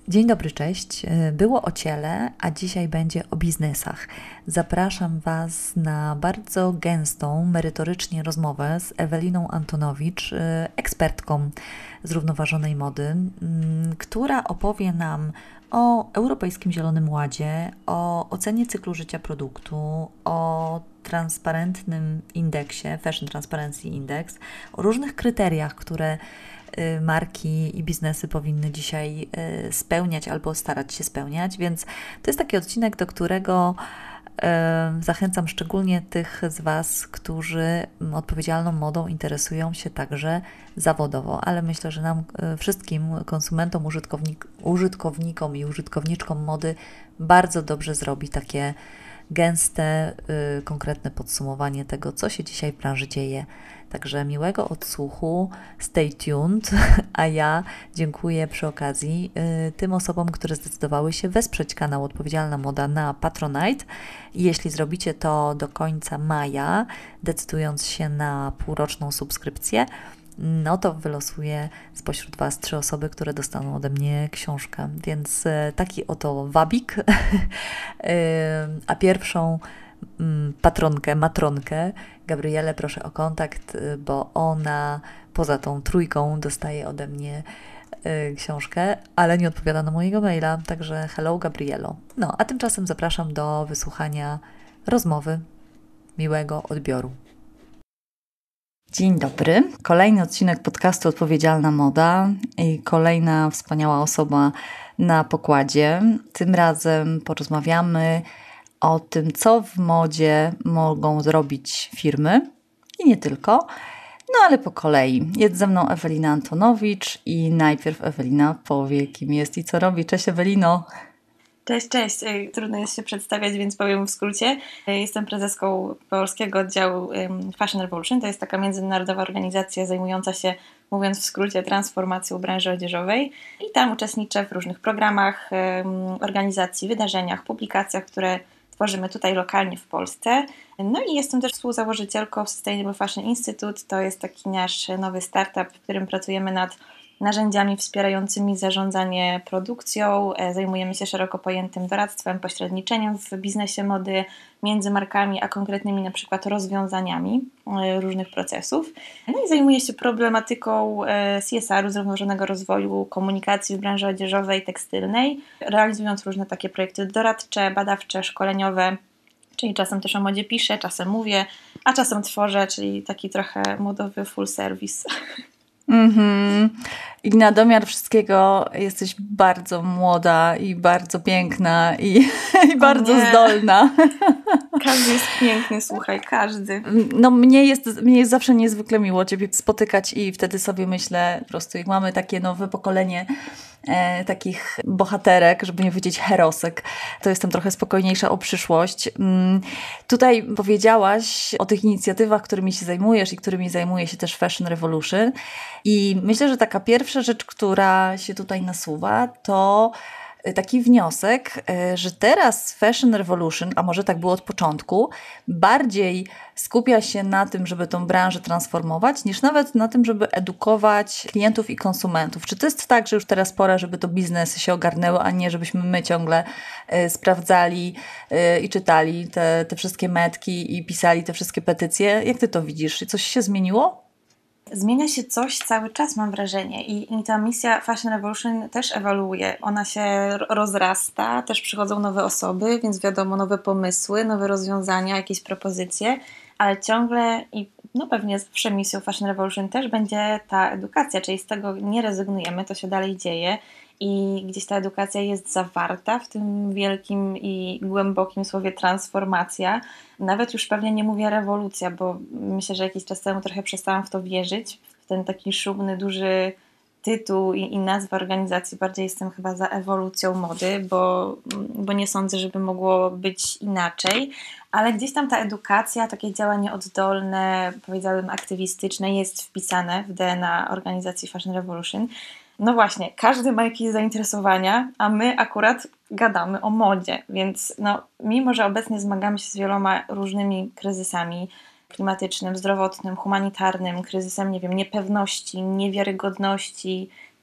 Dzień dobry, cześć. Było o ciele, a dzisiaj będzie o biznesach. Zapraszam Was na bardzo gęstą, merytorycznie rozmowę z Eweliną Antonowicz, ekspertką zrównoważonej mody, która opowie nam o Europejskim Zielonym Ładzie, o ocenie cyklu życia produktu, o transparentnym indeksie, Fashion Transparency Index, o różnych kryteriach, które marki i biznesy powinny dzisiaj spełniać albo starać się spełniać, więc to jest taki odcinek, do którego zachęcam szczególnie tych z Was, którzy odpowiedzialną modą interesują się także zawodowo, ale myślę, że nam wszystkim konsumentom, użytkownikom i użytkowniczkom mody bardzo dobrze zrobi takie gęste, konkretne podsumowanie tego, co się dzisiaj w branży dzieje. Także miłego odsłuchu, stay tuned, a ja dziękuję przy okazji tym osobom, które zdecydowały się wesprzeć kanał Odpowiedzialna Moda na Patronite. Jeśli zrobicie to do końca maja, decydując się na półroczną subskrypcję, no to wylosuję spośród Was 3 osoby, które dostaną ode mnie książkę. Więc taki oto wabik. A pierwszą matronkę, Gabrielę, proszę o kontakt, bo ona poza tą trójką dostaje ode mnie książkę, ale nie odpowiada na mojego maila, także hello Gabrielo. No, a tymczasem zapraszam do wysłuchania rozmowy. Miłego odbioru. Dzień dobry. Kolejny odcinek podcastu Odpowiedzialna Moda i kolejna wspaniała osoba na pokładzie. Tym razem porozmawiamy o tym, co w modzie mogą zrobić firmy i nie tylko, no ale po kolei. Jest ze mną Ewelina Antonowicz i najpierw Ewelina powie, kim jest i co robi. Cześć Ewelino! Cześć. Trudno jest się przedstawiać, więc powiem w skrócie. Jestem prezeską polskiego oddziału Fashion Revolution. To jest taka międzynarodowa organizacja zajmująca się, mówiąc w skrócie, transformacją branży odzieżowej. I tam uczestniczę w różnych programach, organizacji, wydarzeniach, publikacjach, które tworzymy tutaj lokalnie w Polsce. No i jestem też współzałożycielką Sustainable Fashion Institute. To jest taki nasz nowy startup, w którym pracujemy nad narzędziami wspierającymi zarządzanie produkcją. Zajmujemy się szeroko pojętym doradztwem, pośredniczeniem w biznesie mody między markami, a konkretnymi na przykład rozwiązaniami różnych procesów. No i zajmuję się problematyką CSR-u, zrównoważonego rozwoju, komunikacji w branży odzieżowej, tekstylnej, realizując różne takie projekty doradcze, badawcze, szkoleniowe, czyli czasem też o modzie piszę, czasem mówię, a czasem tworzę, czyli taki trochę modowy full service. I na domiar wszystkiego jesteś bardzo młoda i bardzo piękna i bardzo zdolna. Każdy jest piękny, słuchaj, każdy. No mnie jest zawsze niezwykle miło Ciebie spotykać i wtedy sobie myślę, po prostu jak mamy takie nowe pokolenie takich bohaterek, żeby nie powiedzieć herosek, to jestem trochę spokojniejsza o przyszłość. Tutaj powiedziałaś o tych inicjatywach, którymi się zajmujesz i którymi zajmuje się też Fashion Revolution i myślę, że taka pierwsza rzecz, która się tutaj nasuwa, to taki wniosek, że teraz Fashion Revolution, a może tak było od początku, bardziej skupia się na tym, żeby tą branżę transformować, niż nawet na tym, żeby edukować klientów i konsumentów. Czy to jest tak, że już teraz pora, żeby to biznesy się ogarnęły, a nie żebyśmy my ciągle sprawdzali i czytali te wszystkie metki i pisali te wszystkie petycje? Jak Ty to widzisz? Coś się zmieniło? Zmienia się coś cały czas, mam wrażenie, i ta misja Fashion Revolution też ewoluuje. Ona się rozrasta, też przychodzą nowe osoby, więc wiadomo, nowe pomysły, nowe rozwiązania, jakieś propozycje, ale ciągle i no pewnie zawsze misją Fashion Revolution też będzie ta edukacja, czyli z tego nie rezygnujemy, to się dalej dzieje i gdzieś ta edukacja jest zawarta w tym wielkim i głębokim słowie transformacja. Nawet już pewnie nie mówię rewolucja, bo myślę, że jakiś czas temu trochę przestałam w to wierzyć, w ten taki szumny, duży tytuł i nazwa organizacji. Bardziej jestem chyba za ewolucją mody, bo nie sądzę, żeby mogło być inaczej, ale gdzieś tam ta edukacja, takie działanie oddolne, powiedziałabym aktywistyczne jest wpisane w DNA organizacji Fashion Revolution. No właśnie, każdy ma jakieś zainteresowania, a my akurat gadamy o modzie, więc no, mimo że obecnie zmagamy się z wieloma różnymi kryzysami klimatycznym, zdrowotnym, humanitarnym, kryzysem, nie wiem, niepewności, niewiarygodności,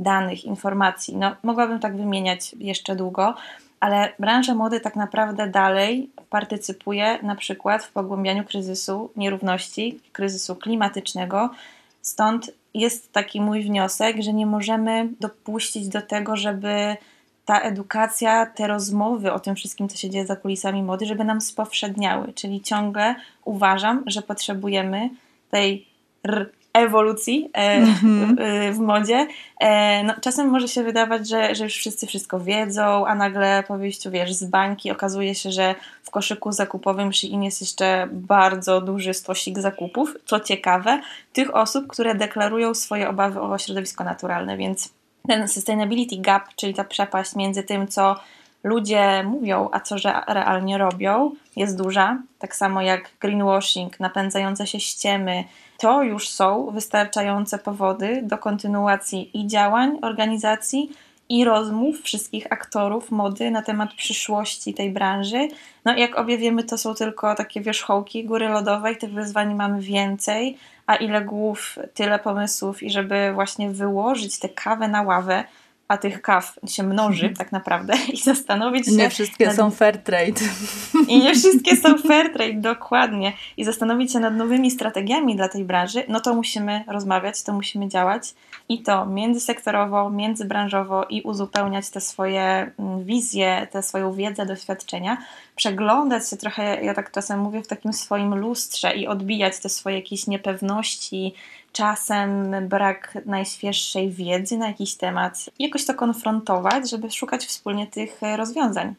danych, informacji. No, mogłabym tak wymieniać jeszcze długo, ale branża mody tak naprawdę dalej partycypuje na przykład w pogłębianiu kryzysu nierówności, kryzysu klimatycznego. Stąd jest taki mój wniosek, że nie możemy dopuścić do tego, żeby ta edukacja, te rozmowy o tym wszystkim, co się dzieje za kulisami mody, żeby nam spowszedniały. Czyli ciągle uważam, że potrzebujemy tej ewolucji w modzie. No, czasem może się wydawać, że już wszyscy wszystko wiedzą, a nagle po wyjściu, z bańki okazuje się, że w koszyku zakupowym Shein jest jeszcze bardzo duży stosik zakupów. Co ciekawe, tych osób, które deklarują swoje obawy o środowisko naturalne, więc ten sustainability gap, czyli ta przepaść między tym, co ludzie mówią, a co realnie robią, jest duża. Tak samo jak greenwashing, napędzające się ściemy. To już są wystarczające powody do kontynuacji i działań organizacji, i rozmów wszystkich aktorów mody na temat przyszłości tej branży. No jak obie wiemy, to są tylko takie wierzchołki góry lodowej, tych wyzwań mamy więcej, a ile głów, tyle pomysłów i żeby właśnie wyłożyć tę kawę na ławę, a tych kaw się mnoży tak naprawdę i zastanowić się... Nie wszystkie są fair trade. I nie wszystkie są fair trade, dokładnie. I zastanowić się nad nowymi strategiami dla tej branży, no to musimy rozmawiać, to musimy działać i to międzysektorowo, międzybranżowo i uzupełniać te swoje wizje, tę swoją wiedzę, doświadczenia, przeglądać się trochę, ja tak czasem mówię, w takim swoim lustrze i odbijać te swoje jakieś niepewności, czasem brak najświeższej wiedzy na jakiś temat i jakoś to konfrontować, żeby szukać wspólnie tych rozwiązań.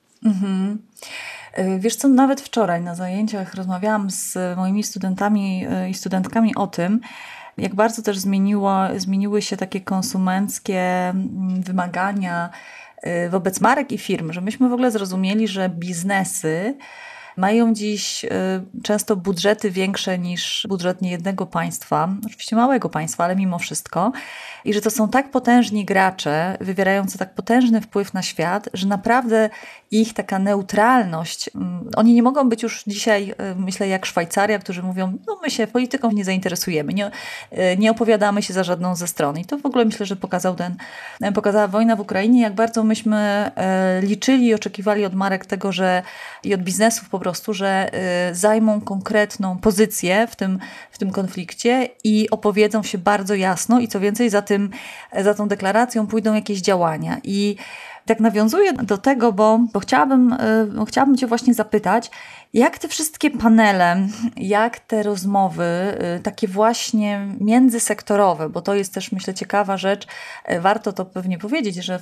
Wiesz co, nawet wczoraj na zajęciach rozmawiałam z moimi studentami i studentkami o tym, jak bardzo też zmieniły się takie konsumenckie wymagania wobec marek i firm, że myśmy w ogóle zrozumieli, że biznesy mają dziś często budżety większe niż budżet niejednego państwa, oczywiście małego państwa, ale mimo wszystko. I że to są tak potężni gracze, wywierający tak potężny wpływ na świat, że naprawdę ich taka neutralność, oni nie mogą być już dzisiaj, myślę, jak Szwajcaria, którzy mówią, no my się polityką nie zainteresujemy, nie opowiadamy się za żadną ze stron. I to w ogóle myślę, że pokazała wojna w Ukrainie, jak bardzo myśmy liczyli i oczekiwali od marek tego, że i od biznesów po prostu, że zajmą konkretną pozycję w tym konflikcie i opowiedzą się bardzo jasno i co więcej za tą deklaracją pójdą jakieś działania. I tak nawiązuję do tego, bo chciałabym Cię właśnie zapytać, jak te wszystkie panele, jak te rozmowy, takie właśnie międzysektorowe, bo to jest też, myślę, ciekawa rzecz, warto to pewnie powiedzieć, że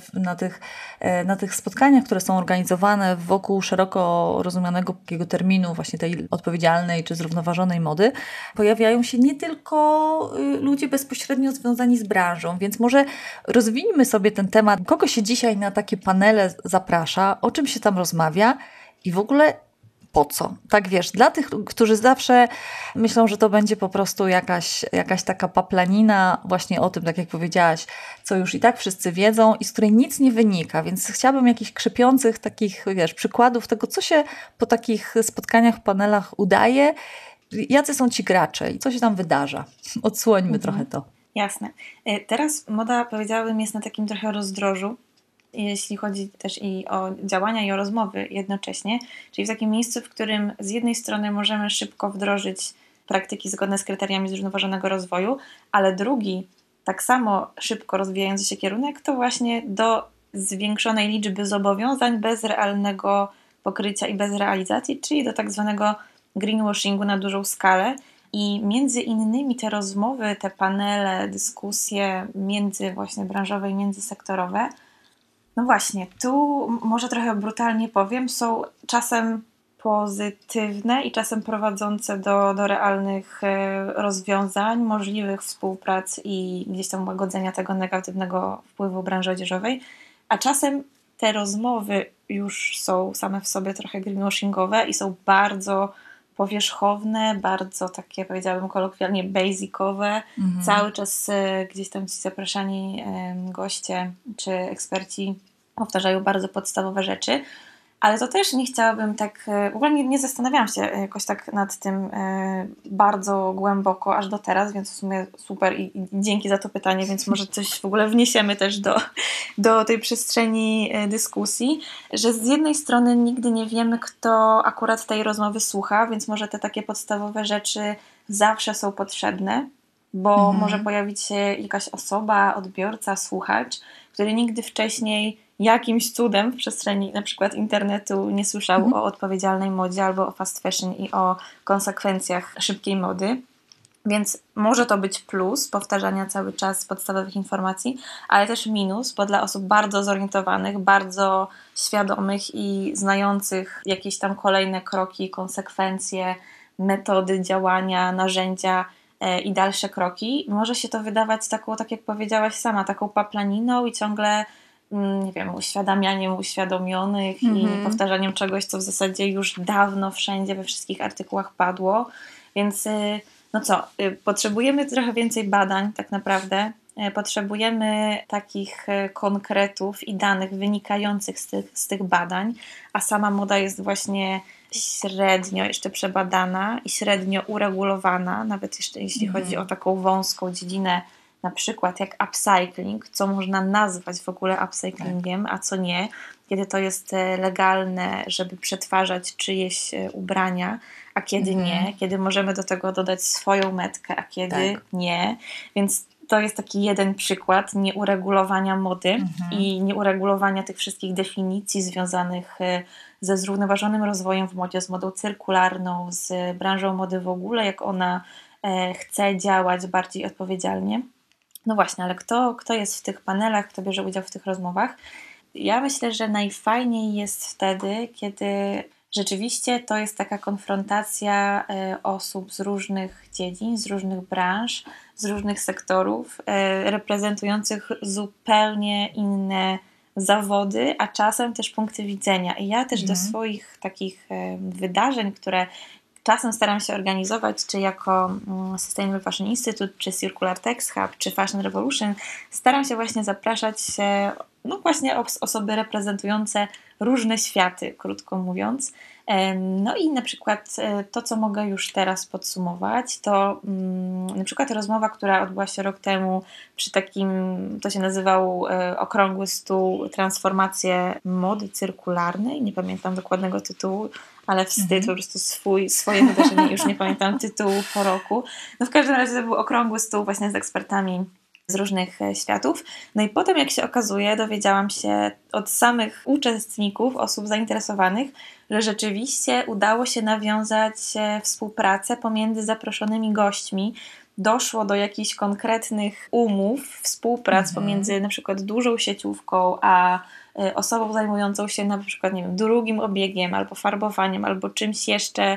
na tych spotkaniach, które są organizowane wokół szeroko rozumianego takiego terminu właśnie tej odpowiedzialnej czy zrównoważonej mody, pojawiają się nie tylko ludzie bezpośrednio związani z branżą, więc może rozwijmy sobie ten temat, kogo się dzisiaj na takie panele zaprasza, o czym się tam rozmawia i w ogóle po co? Tak wiesz, dla tych, którzy zawsze myślą, że to będzie po prostu jakaś taka paplanina właśnie o tym, tak jak powiedziałaś, co już i tak wszyscy wiedzą i z której nic nie wynika, więc chciałabym jakichś krzepiących takich, przykładów tego, co się po takich spotkaniach, panelach udaje, jacy są ci gracze i co się tam wydarza. Odsłońmy trochę to. Jasne. Teraz moda, powiedziałabym, jest na takim trochę rozdrożu, jeśli chodzi też i o działania i o rozmowy jednocześnie, czyli w takim miejscu, w którym z jednej strony możemy szybko wdrożyć praktyki zgodne z kryteriami zrównoważonego rozwoju, ale drugi, tak samo szybko rozwijający się kierunek, to właśnie do zwiększonej liczby zobowiązań bez realnego pokrycia i bez realizacji, czyli do tak zwanego greenwashingu na dużą skalę. I między innymi te rozmowy, te panele, dyskusje właśnie branżowe i międzysektorowe, no właśnie, tu może trochę brutalnie powiem, są czasem pozytywne i czasem prowadzące do realnych rozwiązań, możliwych współprac i gdzieś tam łagodzenia tego negatywnego wpływu branży odzieżowej, a czasem te rozmowy już są same w sobie trochę greenwashingowe i są bardzo powierzchowne, bardzo takie, powiedziałabym kolokwialnie, basicowe. Cały czas gdzieś tam ci zapraszani goście czy eksperci powtarzają bardzo podstawowe rzeczy. Ale to też nie chciałabym tak, w ogóle nie zastanawiałam się jakoś tak nad tym bardzo głęboko aż do teraz, więc w sumie super i dzięki za to pytanie, więc może coś w ogóle wniesiemy też do tej przestrzeni dyskusji, że z jednej strony nigdy nie wiemy, kto akurat tej rozmowy słucha, więc może te takie podstawowe rzeczy zawsze są potrzebne, bo może pojawić się jakaś osoba, odbiorca, słuchacz, który nigdy wcześniej jakimś cudem w przestrzeni na przykład internetu nie słyszał o odpowiedzialnej modzie albo o fast fashion i o konsekwencjach szybkiej mody. Więc może to być plus powtarzania cały czas podstawowych informacji, ale też minus, bo dla osób bardzo zorientowanych, bardzo świadomych i znających jakieś tam kolejne kroki, konsekwencje, metody działania, narzędzia i dalsze kroki, może się to wydawać taką, tak jak powiedziałaś sama, taką paplaniną i ciągle nie wiem, uświadamianiem uświadomionych i powtarzaniem czegoś, co w zasadzie już dawno wszędzie, we wszystkich artykułach padło. Więc no co, potrzebujemy trochę więcej badań tak naprawdę. Potrzebujemy takich konkretów i danych wynikających z tych badań, a sama moda jest właśnie średnio jeszcze przebadana i średnio uregulowana, nawet jeszcze jeśli chodzi o taką wąską dziedzinę, na przykład jak upcycling, co można nazwać w ogóle upcyclingiem, a co nie, kiedy to jest legalne, żeby przetwarzać czyjeś ubrania, a kiedy nie, kiedy możemy do tego dodać swoją metkę, a kiedy nie. Więc to jest taki jeden przykład nieuregulowania mody i nieuregulowania tych wszystkich definicji związanych ze zrównoważonym rozwojem w modzie, z modą cyrkularną, z branżą mody w ogóle, jak ona chce działać bardziej odpowiedzialnie. No właśnie, ale kto jest w tych panelach, kto bierze udział w tych rozmowach? Ja myślę, że najfajniej jest wtedy, kiedy rzeczywiście to jest taka konfrontacja osób z różnych dziedzin, z różnych branż, z różnych sektorów, reprezentujących zupełnie inne zawody, a czasem też punkty widzenia. I ja też do swoich takich wydarzeń, które czasem staram się organizować, czy jako Sustainable Fashion Institute, czy Circular Text Hub, czy Fashion Revolution, staram się właśnie zapraszać no właśnie osoby reprezentujące różne światy, krótko mówiąc. No i na przykład to, co mogę już teraz podsumować, to na przykład rozmowa, która odbyła się rok temu przy takim, to się nazywał Okrągły Stół Transformacje Mody Cyrkularnej, nie pamiętam dokładnego tytułu, ale wstyd, po prostu swoje wydarzenie, już nie pamiętam tytułu po roku. No w każdym razie to był okrągły stół właśnie z ekspertami z różnych światów. No i potem, jak się okazuje, dowiedziałam się od samych uczestników, osób zainteresowanych, że rzeczywiście udało się nawiązać współpracę pomiędzy zaproszonymi gośćmi. Doszło do jakichś konkretnych umów, współprac pomiędzy na przykład dużą sieciówką, a osobą zajmującą się na przykład, nie wiem, drugim obiegiem, albo farbowaniem, albo czymś jeszcze,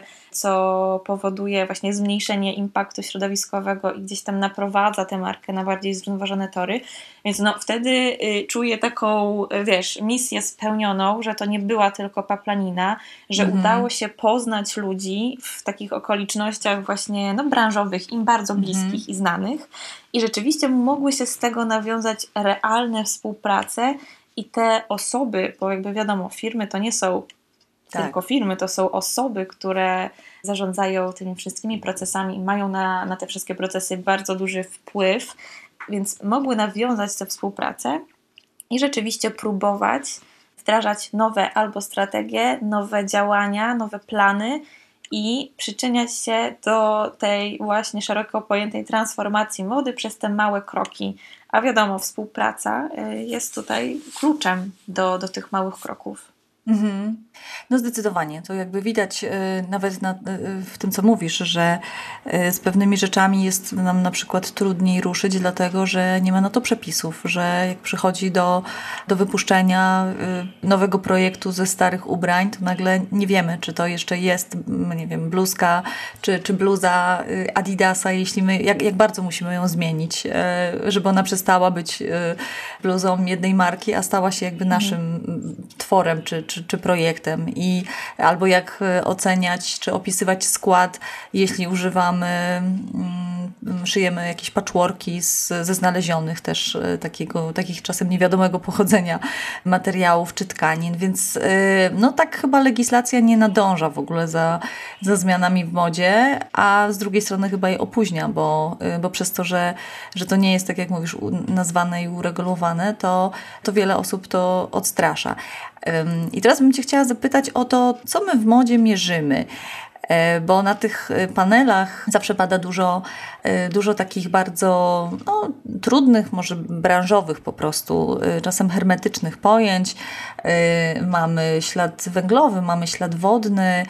co powoduje właśnie zmniejszenie impaktu środowiskowego i gdzieś tam naprowadza tę markę na bardziej zrównoważone tory. Więc no wtedy czuję taką, wiesz, misję spełnioną, że to nie była tylko paplanina, że udało się poznać ludzi w takich okolicznościach właśnie no, branżowych, im bardzo bliskich i znanych i rzeczywiście mogły się z tego nawiązać realne współprace i te osoby, bo jakby wiadomo, firmy to nie są tylko firmy, to są osoby, które zarządzają tymi wszystkimi procesami i mają na te wszystkie procesy bardzo duży wpływ, więc mogły nawiązać tę współpracę i rzeczywiście próbować wdrażać nowe albo strategie, nowe działania, nowe plany i przyczyniać się do tej właśnie szeroko pojętej transformacji mody przez te małe kroki. A wiadomo, współpraca jest tutaj kluczem do tych małych kroków. No zdecydowanie. To jakby widać nawet w tym, co mówisz, że z pewnymi rzeczami jest nam na przykład trudniej ruszyć, dlatego że nie ma na to przepisów, że jak przychodzi do wypuszczenia nowego projektu ze starych ubrań, to nagle nie wiemy, czy to jeszcze jest, nie wiem, bluzka, czy bluza Adidasa, jeśli jak bardzo musimy ją zmienić, żeby ona przestała być bluzą jednej marki, a stała się jakby naszym tworem, czy projektem i albo jak oceniać, czy opisywać skład, jeśli używamy szyjemy jakieś patchworki ze znalezionych też takich czasem niewiadomego pochodzenia materiałów czy tkanin, więc no tak chyba legislacja nie nadąża w ogóle za zmianami w modzie, a z drugiej strony chyba je opóźnia, bo przez to, że to nie jest, tak jak mówisz, nazwane i uregulowane, to wiele osób to odstrasza. I teraz bym Cię chciała zapytać o to, co my w modzie mierzymy. Bo na tych panelach zawsze pada dużo takich bardzo trudnych, może branżowych po prostu, czasem hermetycznych pojęć. Mamy ślad węglowy, mamy ślad wodny.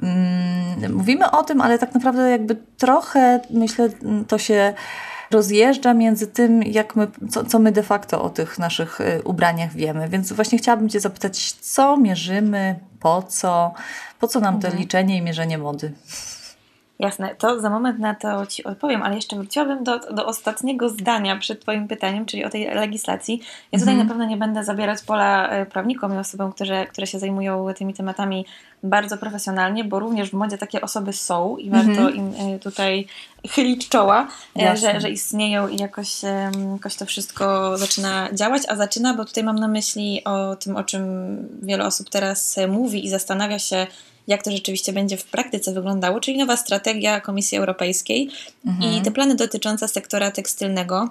Mówimy o tym, ale tak naprawdę jakby trochę, myślę, to się rozjeżdża między tym, co my de facto o tych naszych ubraniach wiemy. Więc właśnie chciałabym Cię zapytać, co mierzymy, po co nam to liczenie i mierzenie mody? Jasne, to za moment na to Ci odpowiem, ale jeszcze wróciłabym do ostatniego zdania przed Twoim pytaniem, czyli o tej legislacji. Ja tutaj na pewno nie będę zabierać pola prawnikom i osobom, które się zajmują tymi tematami bardzo profesjonalnie, bo również w modzie takie osoby są i warto im tutaj chylić czoła, że istnieją i jakoś to wszystko zaczyna działać, a zaczyna, bo tutaj mam na myśli o tym, o czym wiele osób teraz mówi i zastanawia się, jak to rzeczywiście będzie w praktyce wyglądało, czyli nowa strategia Komisji Europejskiej i te plany dotyczące sektora tekstylnego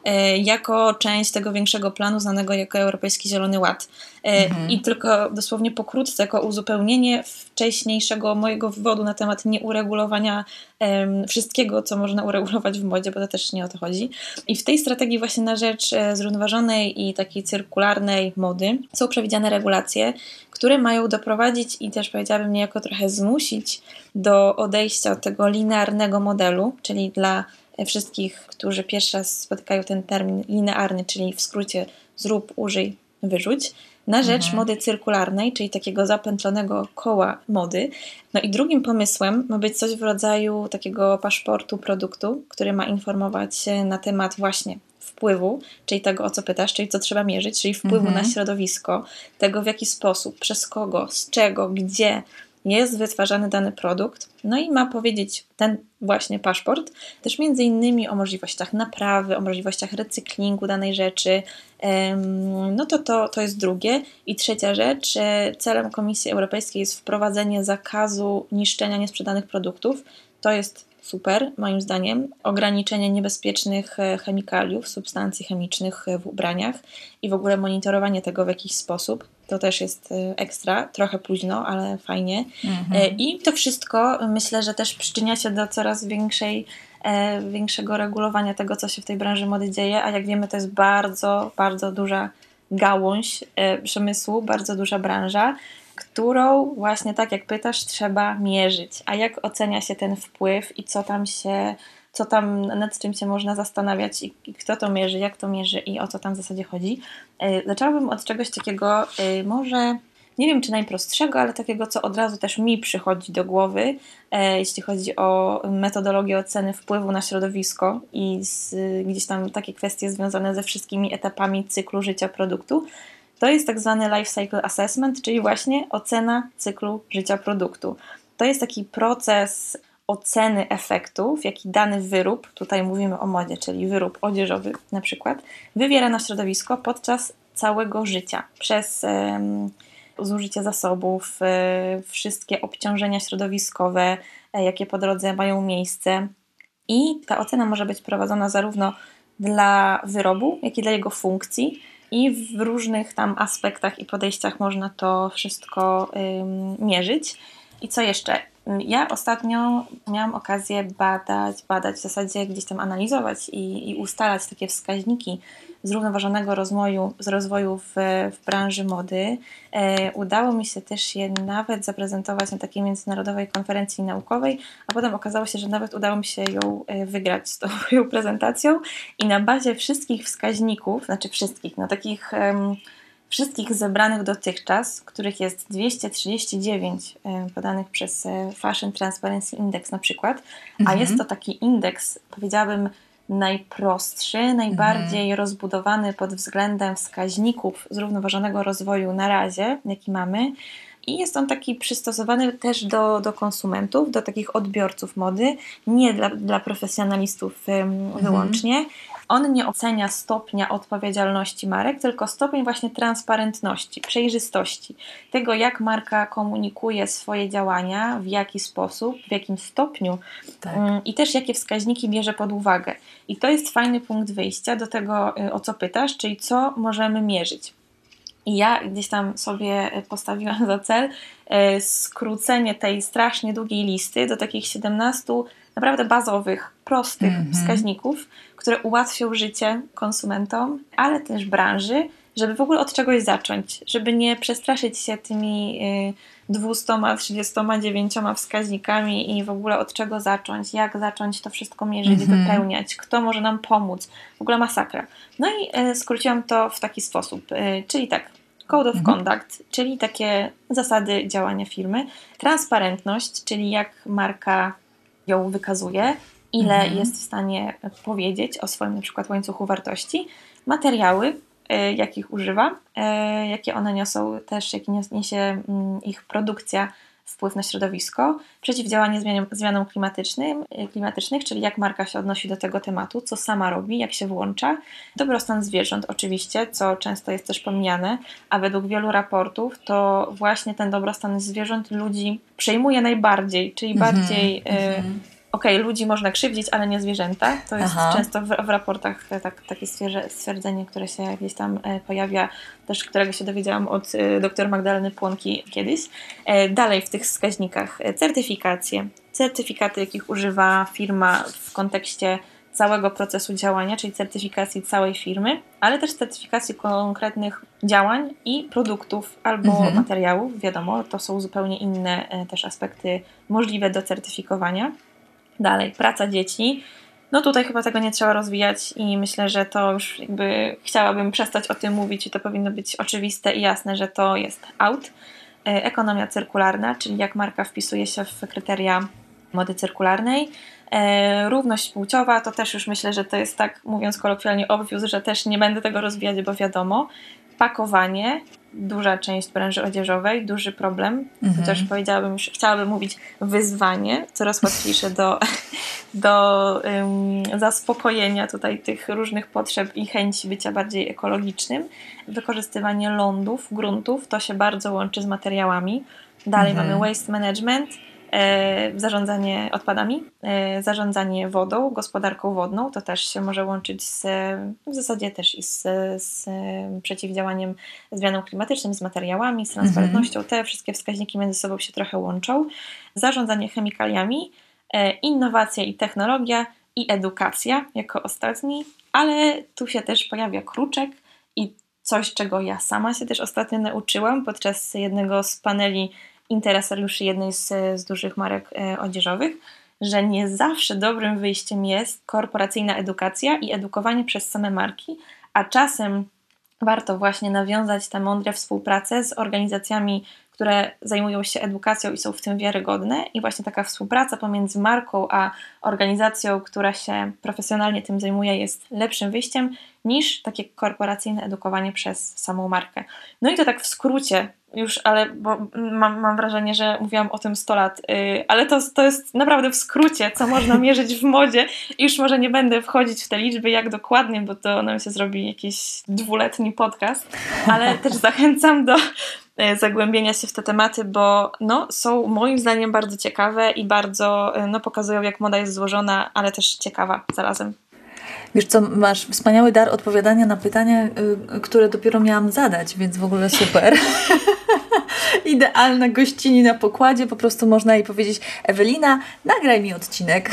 jako część tego większego planu znanego jako Europejski Zielony Ład. I tylko dosłownie pokrótce, jako uzupełnienie wcześniejszego mojego wywodu na temat nieuregulowania wszystkiego, co można uregulować w modzie, bo to też nie o to chodzi. I w tej strategii właśnie na rzecz zrównoważonej i takiej cyrkularnej mody są przewidziane regulacje, które mają doprowadzić i też powiedziałabym niejako trochę zmusić do odejścia od tego linearnego modelu, czyli dla wszystkich, którzy pierwszy raz spotykają ten termin linearny, czyli w skrócie zrób, użyj, wyrzuć, na rzecz mody cyrkularnej, czyli takiego zapętlonego koła mody. No i drugim pomysłem ma być coś w rodzaju takiego paszportu produktu, który ma informować na temat właśnie wpływu, czyli tego, o co pytasz, czyli co trzeba mierzyć, czyli wpływu na środowisko, tego w jaki sposób, przez kogo, z czego, gdzie jest wytwarzany dany produkt. No i ma powiedzieć ten właśnie paszport też między innymi o możliwościach naprawy, o możliwościach recyklingu danej rzeczy. No to jest drugie. I trzecia rzecz, celem Komisji Europejskiej jest wprowadzenie zakazu niszczenia niesprzedanych produktów. To jest super, moim zdaniem, ograniczenie niebezpiecznych chemikaliów, substancji chemicznych w ubraniach i w ogóle monitorowanie tego w jakiś sposób. To też jest ekstra, trochę późno, ale fajnie. I to wszystko myślę, że też przyczynia się do coraz większego regulowania tego, co się w tej branży mody dzieje, a jak wiemy, to jest bardzo, bardzo duża gałąź przemysłu, bardzo duża branża, którą właśnie tak jak pytasz, trzeba mierzyć. A jak ocenia się ten wpływ i co tam nad czym się można zastanawiać i kto to mierzy, jak to mierzy i o co tam w zasadzie chodzi. Zaczęłabym od czegoś takiego może, nie wiem czy najprostszego, ale takiego, co od razu też mi przychodzi do głowy, jeśli chodzi o metodologię oceny wpływu na środowisko i gdzieś tam takie kwestie związane ze wszystkimi etapami cyklu życia produktu. To jest tak zwany life cycle assessment, czyli właśnie ocena cyklu życia produktu. To jest taki proces oceny efektów, jaki dany wyrób, tutaj mówimy o modzie, czyli wyrób odzieżowy na przykład, wywiera na środowisko podczas całego życia, przez zużycie zasobów, wszystkie obciążenia środowiskowe, jakie po drodze mają miejsce. I ta ocena może być prowadzona zarówno dla wyrobu, jak i dla jego funkcji, i w różnych tam aspektach i podejściach można to wszystko mierzyć. I co jeszcze? Ja ostatnio miałam okazję badać, w zasadzie gdzieś tam analizować i ustalać takie wskaźniki zrównoważonego rozwoju w branży mody. Udało mi się też je nawet zaprezentować na takiej międzynarodowej konferencji naukowej, a potem okazało się, że nawet udało mi się ją wygrać z tą moją prezentacją i na bazie wszystkich wskaźników, znaczy wszystkich, no takich wszystkich zebranych dotychczas, których jest 239 podanych przez Fashion Transparency Index na przykład, a jest to taki indeks, powiedziałabym, najprostszy, najbardziej rozbudowany pod względem wskaźników zrównoważonego rozwoju na razie, jaki mamy, i jest on taki przystosowany też do konsumentów, do takich odbiorców mody, nie dla profesjonalistów wyłącznie. On nie ocenia stopnia odpowiedzialności marek, tylko stopień właśnie transparentności, przejrzystości, tego jak marka komunikuje swoje działania, w jaki sposób, w jakim stopniu i też jakie wskaźniki bierze pod uwagę. I to jest fajny punkt wyjścia do tego, o co pytasz, czyli co możemy mierzyć. I ja gdzieś tam sobie postawiłam za cel skrócenie tej strasznie długiej listy do takich 17 naprawdę bazowych, prostych wskaźników, które ułatwią życie konsumentom, ale też branży, żeby w ogóle od czegoś zacząć, żeby nie przestraszyć się tymi 239 wskaźnikami i w ogóle od czego zacząć, jak zacząć to wszystko mierzyć, wypełniać, kto może nam pomóc, w ogóle masakra. No i skróciłam to w taki sposób, czyli tak, Code of Conduct, czyli takie zasady działania firmy, transparentność, czyli jak marka ją wykazuje, ile jest w stanie powiedzieć o swoim na przykład łańcuchu wartości, materiały, jakich używa, jakie one niosą też, jaki niesie ich produkcja wpływ na środowisko, przeciwdziałanie zmianom klimatycznych, czyli jak marka się odnosi do tego tematu, co sama robi, jak się włącza. Dobrostan zwierząt oczywiście, co często jest też pomijane, a według wielu raportów to właśnie ten dobrostan zwierząt ludzi przejmuje najbardziej, czyli bardziej ludzi można krzywdzić, ale nie zwierzęta. To jest często w raportach takie stwierdzenie, które się gdzieś tam pojawia, też którego się dowiedziałam od dr Magdaleny Płonki kiedyś. Dalej w tych wskaźnikach certyfikaty, jakich używa firma w kontekście całego procesu działania, czyli certyfikacji całej firmy, ale też certyfikacji konkretnych działań i produktów albo materiałów. Wiadomo, to są zupełnie inne też aspekty możliwe do certyfikowania. Dalej, praca dzieci. No tutaj chyba tego nie trzeba rozwijać i myślę, że to już jakby chciałabym przestać o tym mówić i to powinno być oczywiste i jasne, że to jest out. Ekonomia cyrkularna, czyli jak marka wpisuje się w kryteria mody cyrkularnej. Równość płciowa, to też już myślę, że to jest tak, mówiąc kolokwialnie, obvious, że też nie będę tego rozwijać, bo wiadomo. Pakowanie, duża część branży odzieżowej, duży problem, chociaż chciałabym mówić wyzwanie, coraz łatwiejsze do zaspokojenia tutaj tych różnych potrzeb i chęci bycia bardziej ekologicznym. Wykorzystywanie lądów, gruntów, to się bardzo łączy z materiałami. Dalej mamy waste management, zarządzanie odpadami, zarządzanie wodą, gospodarką wodną, to też się może łączyć w zasadzie też i z przeciwdziałaniem zmianom klimatycznym, z materiałami, z transparentnością. Te wszystkie wskaźniki między sobą się trochę łączą. Zarządzanie chemikaliami, innowacja i technologia i edukacja jako ostatni, ale tu się też pojawia kruczek i coś, czego ja sama się też ostatnio nauczyłam podczas jednego z paneli interesariuszy jednej z dużych marek odzieżowych, że nie zawsze dobrym wyjściem jest korporacyjna edukacja i edukowanie przez same marki, a czasem warto właśnie nawiązać tę mądrą współpracę z organizacjami, które zajmują się edukacją i są w tym wiarygodne i właśnie taka współpraca pomiędzy marką a organizacją, która się profesjonalnie tym zajmuje, jest lepszym wyjściem niż takie korporacyjne edukowanie przez samą markę. No i to tak w skrócie już, ale bo mam wrażenie, że mówiłam o tym 100 lat, ale to jest naprawdę w skrócie, co można mierzyć w modzie. Już może nie będę wchodzić w te liczby, jak dokładnie, bo to nam się zrobi jakiś 2-letni podcast, ale też zachęcam do zagłębienia się w te tematy, bo są moim zdaniem bardzo ciekawe i bardzo pokazują, jak moda jest złożona, ale też ciekawa zarazem. Wiesz co, masz wspaniały dar odpowiadania na pytania, które dopiero miałam zadać, więc w ogóle super. Idealna gościni na pokładzie, po prostu można jej powiedzieć: Ewelina, nagraj mi odcinek.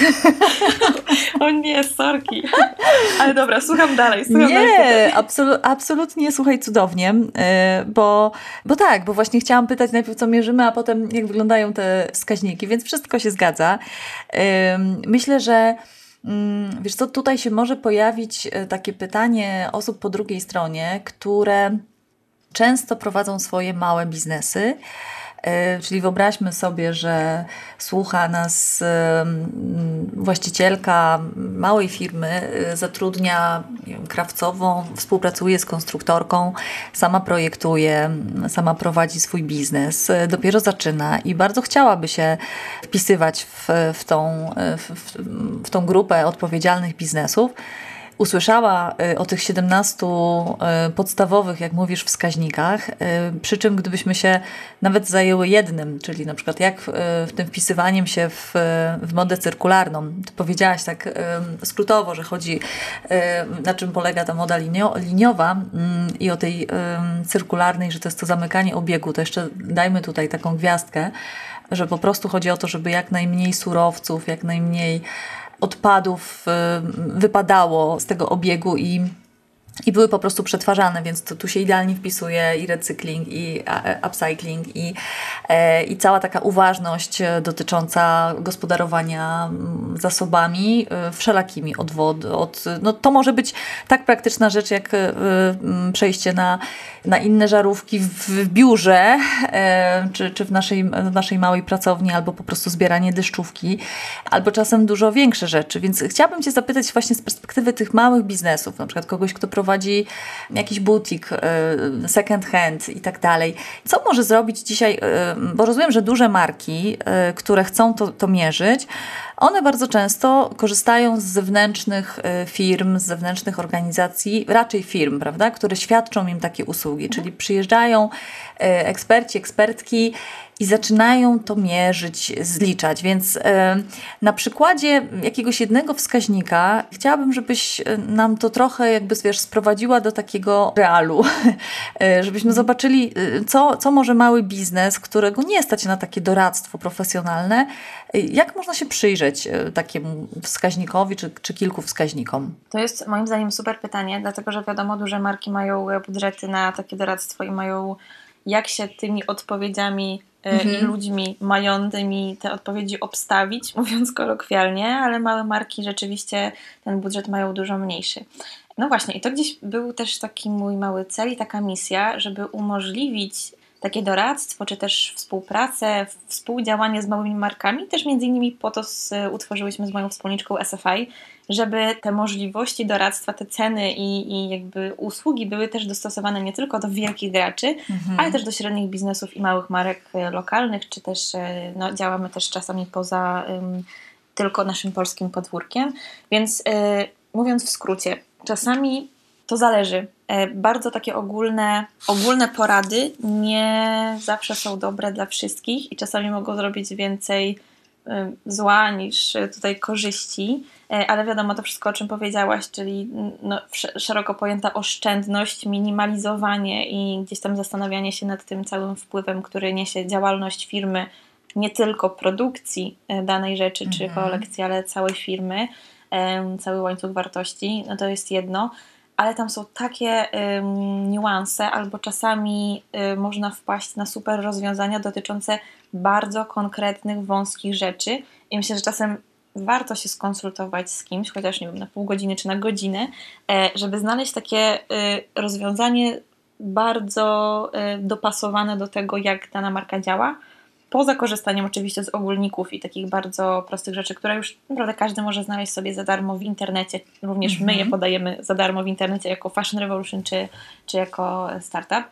O nie, sorki. Ale dobra, słucham dalej. Nie, absolutnie, słuchaj, cudownie, bo właśnie chciałam pytać najpierw, co mierzymy, a potem jak wyglądają te wskaźniki, więc wszystko się zgadza. Myślę, że wiesz co, tutaj się może pojawić takie pytanie osób po drugiej stronie, które często prowadzą swoje małe biznesy Czyli wyobraźmy sobie, że słucha nas właścicielka małej firmy, zatrudnia, nie wiem, krawcową, współpracuje z konstruktorką, sama projektuje, sama prowadzi swój biznes, dopiero zaczyna i bardzo chciałaby się wpisywać w tą grupę odpowiedzialnych biznesów. Usłyszała o tych 17 podstawowych, jak mówisz, wskaźnikach, przy czym gdybyśmy się nawet zajęły jednym, czyli na przykład jak w tym wpisywaniem się w modę cyrkularną. Ty powiedziałaś tak skrótowo, że chodzi, na czym polega ta moda liniowa i o tej cyrkularnej, że to jest to zamykanie obiegu. To jeszcze dajmy tutaj taką gwiazdkę, że po prostu chodzi o to, żeby jak najmniej surowców, jak najmniej odpadów wypadało z tego obiegu i były po prostu przetwarzane, więc tu się idealnie wpisuje i recykling, i upcycling, i cała taka uważność dotycząca gospodarowania zasobami wszelakimi od wody. No to może być tak praktyczna rzecz, jak przejście na inne żarówki w biurze, czy w naszej małej pracowni, albo po prostu zbieranie deszczówki, albo czasem dużo większe rzeczy. Więc chciałabym Cię zapytać właśnie z perspektywy tych małych biznesów, na przykład kogoś, kto prowadzi jakiś butik, second hand i tak dalej. Co może zrobić dzisiaj, bo rozumiem, że duże marki, które chcą to mierzyć, one bardzo często korzystają z zewnętrznych firm, z zewnętrznych organizacji, raczej firm, prawda, które świadczą im takie usługi, czyli przyjeżdżają eksperci, ekspertki i zaczynają to mierzyć, zliczać. Więc na przykładzie jakiegoś jednego wskaźnika chciałabym, żebyś nam to trochę jakby, wiesz, sprowadziła do takiego realu, żebyśmy zobaczyli, co może mały biznes, którego nie stać na takie doradztwo profesjonalne, jak można się przyjrzeć takiemu wskaźnikowi czy kilku wskaźnikom? To jest moim zdaniem super pytanie, dlatego że wiadomo, duże marki mają budżety na takie doradztwo i mają jak się tymi odpowiedziami i ludźmi mającymi te odpowiedzi obstawić, mówiąc kolokwialnie, ale małe marki rzeczywiście ten budżet mają dużo mniejszy. No właśnie, i to gdzieś był też taki mój mały cel i taka misja, żeby umożliwić takie doradztwo, czy też współpracę, współdziałanie z małymi markami. Też między innymi po to utworzyłyśmy z moją wspólniczką SFI, żeby te możliwości doradztwa, te ceny i jakby usługi były też dostosowane nie tylko do wielkich graczy, ale też do średnich biznesów i małych marek lokalnych, czy też no, działamy też czasami poza tylko naszym polskim podwórkiem. Więc mówiąc w skrócie, czasami to zależy. Bardzo takie ogólne porady nie zawsze są dobre dla wszystkich i czasami mogą zrobić więcej zła niż tutaj korzyści, ale wiadomo, to wszystko, o czym powiedziałaś, czyli no, szeroko pojęta oszczędność, minimalizowanie i gdzieś tam zastanawianie się nad tym całym wpływem, który niesie działalność firmy, nie tylko produkcji danej rzeczy czy kolekcji, ale całej firmy, cały łańcuch wartości, no to jest jedno. Ale tam są takie niuanse, albo czasami można wpaść na super rozwiązania dotyczące bardzo konkretnych, wąskich rzeczy. I myślę, że czasem warto się skonsultować z kimś, chociaż nie wiem, na pół godziny czy na godzinę, żeby znaleźć takie rozwiązanie bardzo dopasowane do tego, jak dana marka działa. Poza korzystaniem oczywiście z ogólników i takich bardzo prostych rzeczy, które już naprawdę każdy może znaleźć sobie za darmo w internecie. Również my je podajemy za darmo w internecie jako Fashion Revolution czy jako startup.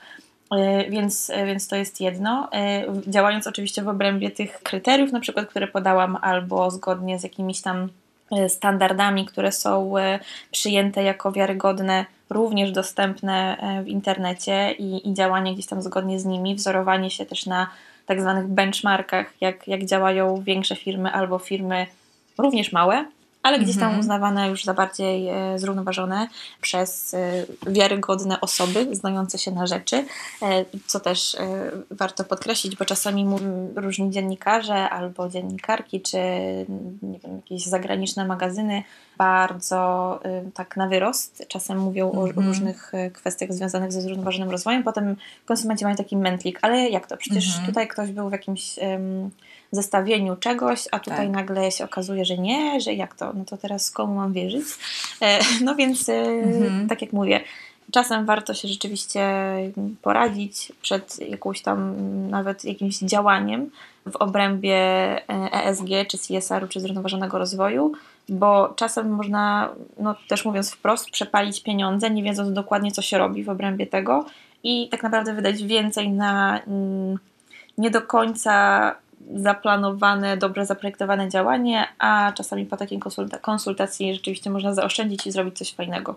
Więc to jest jedno. Działając oczywiście w obrębie tych kryteriów, na przykład, które podałam, albo zgodnie z jakimiś tam standardami, które są przyjęte jako wiarygodne, również dostępne w internecie i działanie gdzieś tam zgodnie z nimi, wzorowanie się też na tak zwanych benchmarkach, jak działają większe firmy albo firmy również małe, ale gdzieś tam uznawane już za bardziej zrównoważone przez wiarygodne osoby znające się na rzeczy, co też warto podkreślić, bo czasami różni dziennikarze albo dziennikarki, czy nie wiem, jakieś zagraniczne magazyny bardzo tak na wyrost czasem mówią o różnych kwestiach związanych ze zrównoważonym rozwojem, potem konsumenci mają taki mętlik, ale jak to? Przecież tutaj ktoś był w jakimś zestawieniu czegoś, a tutaj nagle się okazuje, że nie, że jak to? No to teraz komu mam wierzyć? No więc tak jak mówię, czasem warto się rzeczywiście poradzić przed jakąś tam nawet jakimś działaniem w obrębie ESG, czy CSR-u, czy zrównoważonego rozwoju, bo czasem można, no też mówiąc wprost, przepalić pieniądze, nie wiedząc dokładnie, co się robi w obrębie tego i tak naprawdę wydać więcej na nie do końca zaplanowane, dobrze zaprojektowane działanie, a czasami po takiej konsultacji rzeczywiście można zaoszczędzić i zrobić coś fajnego.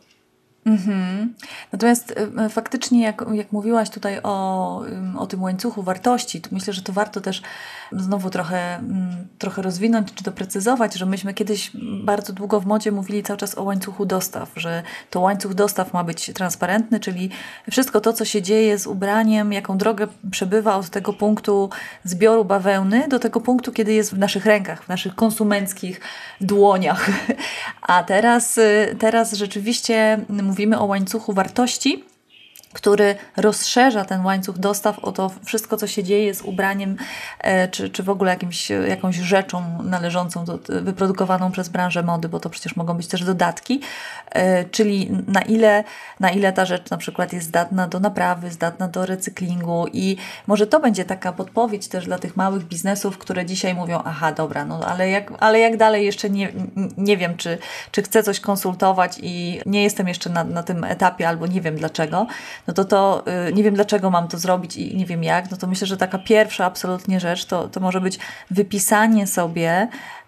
Natomiast faktycznie, jak mówiłaś tutaj o tym łańcuchu wartości, to myślę, że to warto też znowu trochę rozwinąć czy doprecyzować, że myśmy kiedyś bardzo długo w modzie mówili cały czas o łańcuchu dostaw, że to łańcuch dostaw ma być transparentny, czyli wszystko to, co się dzieje z ubraniem, jaką drogę przebywa od tego punktu zbioru bawełny do tego punktu, kiedy jest w naszych rękach, w naszych konsumenckich dłoniach. A teraz rzeczywiście mówimy o łańcuchu wartości, który rozszerza ten łańcuch dostaw o to wszystko, co się dzieje z ubraniem, czy w ogóle jakąś rzeczą należącą, wyprodukowaną przez branżę mody, bo to przecież mogą być też dodatki, czyli na ile ta rzecz na przykład jest zdatna do naprawy, zdatna do recyklingu i może to będzie taka podpowiedź też dla tych małych biznesów, które dzisiaj mówią, aha, dobra, no ale jak dalej jeszcze nie wiem, czy chcę coś konsultować i nie jestem jeszcze na tym etapie albo nie wiem dlaczego, no to nie wiem dlaczego mam to zrobić i nie wiem jak, no to myślę, że taka pierwsza absolutnie rzecz to może być wypisanie sobie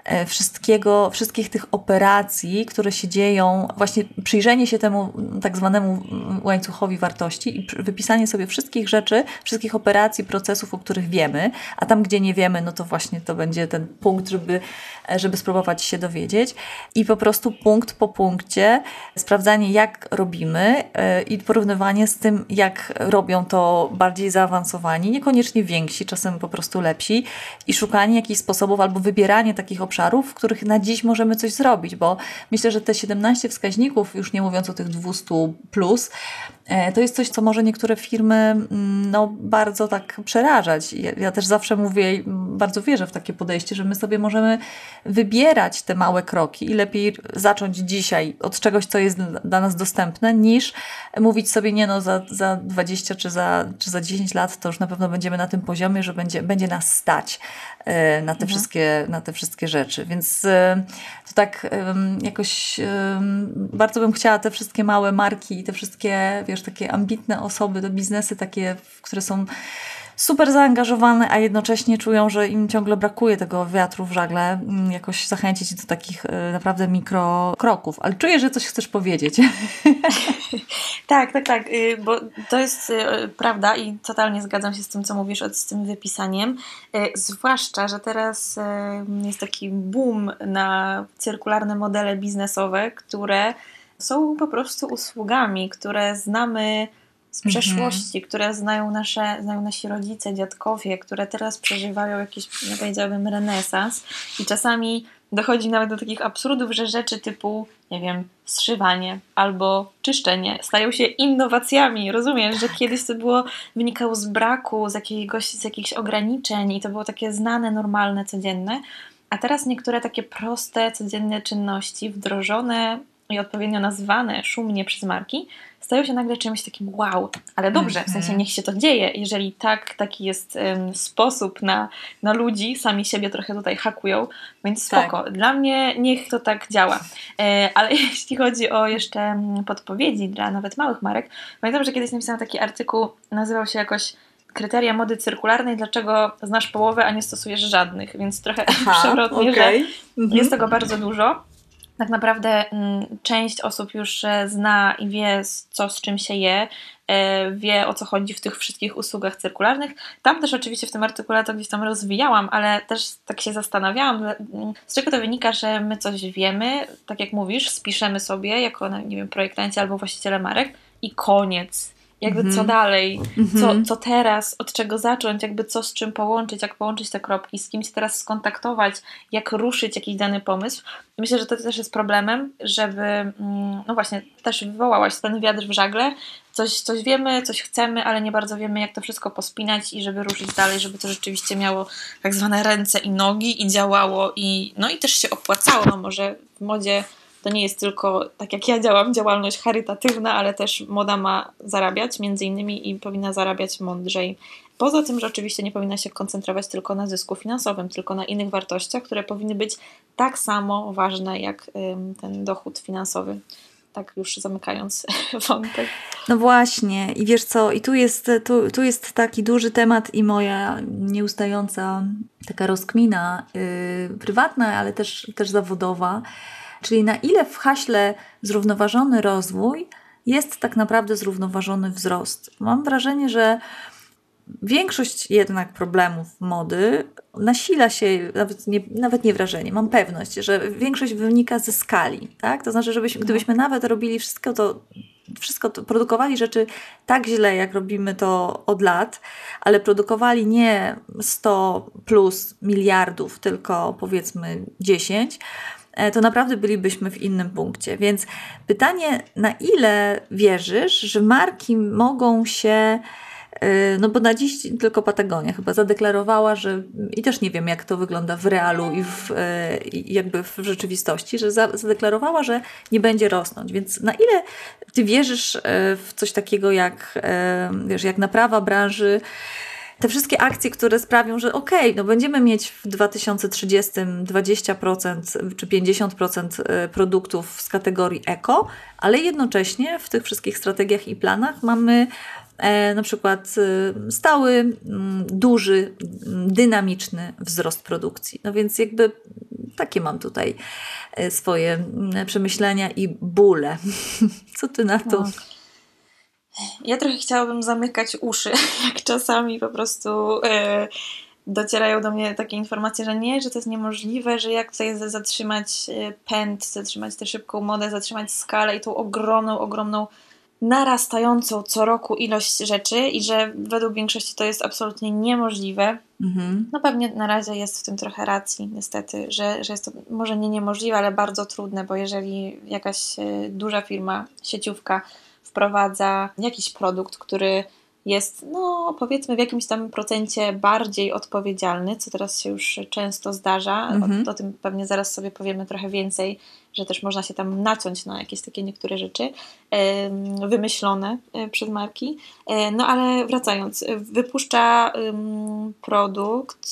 wszystkich tych operacji, które się dzieją, właśnie przyjrzenie się temu tak zwanemu łańcuchowi wartości i wypisanie sobie wszystkich rzeczy, wszystkich operacji, procesów, o których wiemy, a tam, gdzie nie wiemy, no to właśnie to będzie ten punkt, żeby spróbować się dowiedzieć i po prostu punkt po punkcie sprawdzanie, jak robimy i porównywanie z tym, jak robią to bardziej zaawansowani, niekoniecznie więksi, czasem po prostu lepsi i szukanie jakichś sposobów albo wybieranie takich obszarów, w których na dziś możemy coś zrobić, bo myślę, że te 17 wskaźników, już nie mówiąc o tych 200 plus, to jest coś, co może niektóre firmy bardzo tak przerażać. Ja też zawsze mówię i bardzo wierzę w takie podejście, że my sobie możemy wybierać te małe kroki i lepiej zacząć dzisiaj od czegoś, co jest dla nas dostępne, niż mówić sobie, nie no, za 20 czy za 10 lat to już na pewno będziemy na tym poziomie, że będzie nas stać na te wszystkie rzeczy. Więc to tak jakoś bardzo bym chciała te wszystkie małe marki i te wszystkie, wiesz, takie ambitne osoby, te biznesy takie, które są super zaangażowane, a jednocześnie czują, że im ciągle brakuje tego wiatru w żagle, jakoś zachęcić do takich naprawdę mikrokroków. Ale czuję, że coś chcesz powiedzieć. Tak, bo to jest prawda i totalnie zgadzam się z tym, co mówisz, z tym wypisaniem. Zwłaszcza, że teraz jest taki boom na cyrkularne modele biznesowe, które są po prostu usługami, które znamy z przeszłości, które znają nasi rodzice, dziadkowie, które teraz przeżywają jakiś, ja powiedziałabym, renesans i czasami dochodzi nawet do takich absurdów, że rzeczy typu, nie wiem, zszywanie albo czyszczenie stają się innowacjami. Rozumiesz, że kiedyś to wynikało z braku, z jakichś ograniczeń i to było takie znane, normalne, codzienne, a teraz niektóre takie proste, codzienne czynności wdrożone i odpowiednio nazwane szumnie przez marki stają się nagle czymś takim wow, ale dobrze, w sensie niech się to dzieje, jeżeli taki jest sposób na ludzi, sami siebie trochę tutaj hakują, więc spoko. Tak. Dla mnie niech to tak działa. Ale jeśli chodzi o jeszcze podpowiedzi dla nawet małych marek, pamiętam, że kiedyś napisałam taki artykuł, nazywał się jakoś Kryteria mody cyrkularnej, dlaczego znasz połowę, a nie stosujesz żadnych, więc trochę przewrotnie, że jest tego bardzo dużo. Tak naprawdę część osób już zna i wie, co z czym się je, wie, o co chodzi w tych wszystkich usługach cyrkularnych. Tam też oczywiście w tym artykule to gdzieś tam rozwijałam, ale też tak się zastanawiałam, z czego to wynika, że my coś wiemy, tak jak mówisz, spiszemy sobie jako, nie wiem, projektanci albo właściciele marek i koniec. Jakby co dalej, co teraz, od czego zacząć, jakby co z czym połączyć, jak połączyć te kropki, z kim się teraz skontaktować, jak ruszyć jakiś dany pomysł. Myślę, że to też jest problemem, żeby, no właśnie, też wywołałaś ten wiatr w żagle, coś wiemy, coś chcemy, ale nie bardzo wiemy, jak to wszystko pospinać i żeby ruszyć dalej, żeby to rzeczywiście miało tak zwane ręce i nogi i działało i też się opłacało. No może w modzie to nie jest tylko, tak jak ja działam, działalność charytatywna, ale też moda ma zarabiać między innymi i powinna zarabiać mądrzej. Poza tym, że oczywiście nie powinna się koncentrować tylko na zysku finansowym, tylko na innych wartościach, które powinny być tak samo ważne jak ten dochód finansowy. Tak już zamykając wątek. No właśnie i wiesz co, i tu jest taki duży temat i moja nieustająca taka rozkmina prywatna, ale też zawodowa, czyli na ile w haśle zrównoważony rozwój jest tak naprawdę zrównoważony wzrost. Mam wrażenie, że większość jednak problemów mody nasila się, nawet nie wrażenie, mam pewność, że większość wynika ze skali, tak? To znaczy, gdybyśmy nawet robili wszystko to, produkowali rzeczy tak źle, jak robimy to od lat, ale produkowali nie 100 plus miliardów, tylko powiedzmy 10, to naprawdę bylibyśmy w innym punkcie. Więc pytanie, na ile wierzysz, że marki mogą się... No bo na dziś tylko Patagonia chyba zadeklarowała, że i też nie wiem, jak to wygląda w realu i jakby w rzeczywistości, że zadeklarowała, że nie będzie rosnąć. Więc na ile ty wierzysz w coś takiego jak, wiesz, jak naprawa branży, te wszystkie akcje, które sprawią, że no będziemy mieć w 2030 20% czy 50% produktów z kategorii eko, ale jednocześnie w tych wszystkich strategiach i planach mamy na przykład stały, duży, dynamiczny wzrost produkcji. No więc jakby takie mam tutaj swoje przemyślenia i bóle. Co ty na to? Ja trochę chciałabym zamykać uszy, jak czasami po prostu docierają do mnie takie informacje, że nie, że to jest niemożliwe, że jak tutaj zatrzymać pęd, zatrzymać tę szybką modę, zatrzymać skalę i tą ogromną narastającą co roku ilość rzeczy i że według większości to jest absolutnie niemożliwe. No pewnie na razie jest w tym trochę racji niestety, że jest to może nie niemożliwe, ale bardzo trudne, bo jeżeli jakaś duża firma, sieciówka wprowadza jakiś produkt, który jest, no powiedzmy w jakimś tam procencie bardziej odpowiedzialny, co teraz się już często zdarza, o tym pewnie zaraz sobie powiemy trochę więcej, że też można się tam naciąć na jakieś takie niektóre rzeczy wymyślone przez marki. No ale wracając, wypuszcza produkt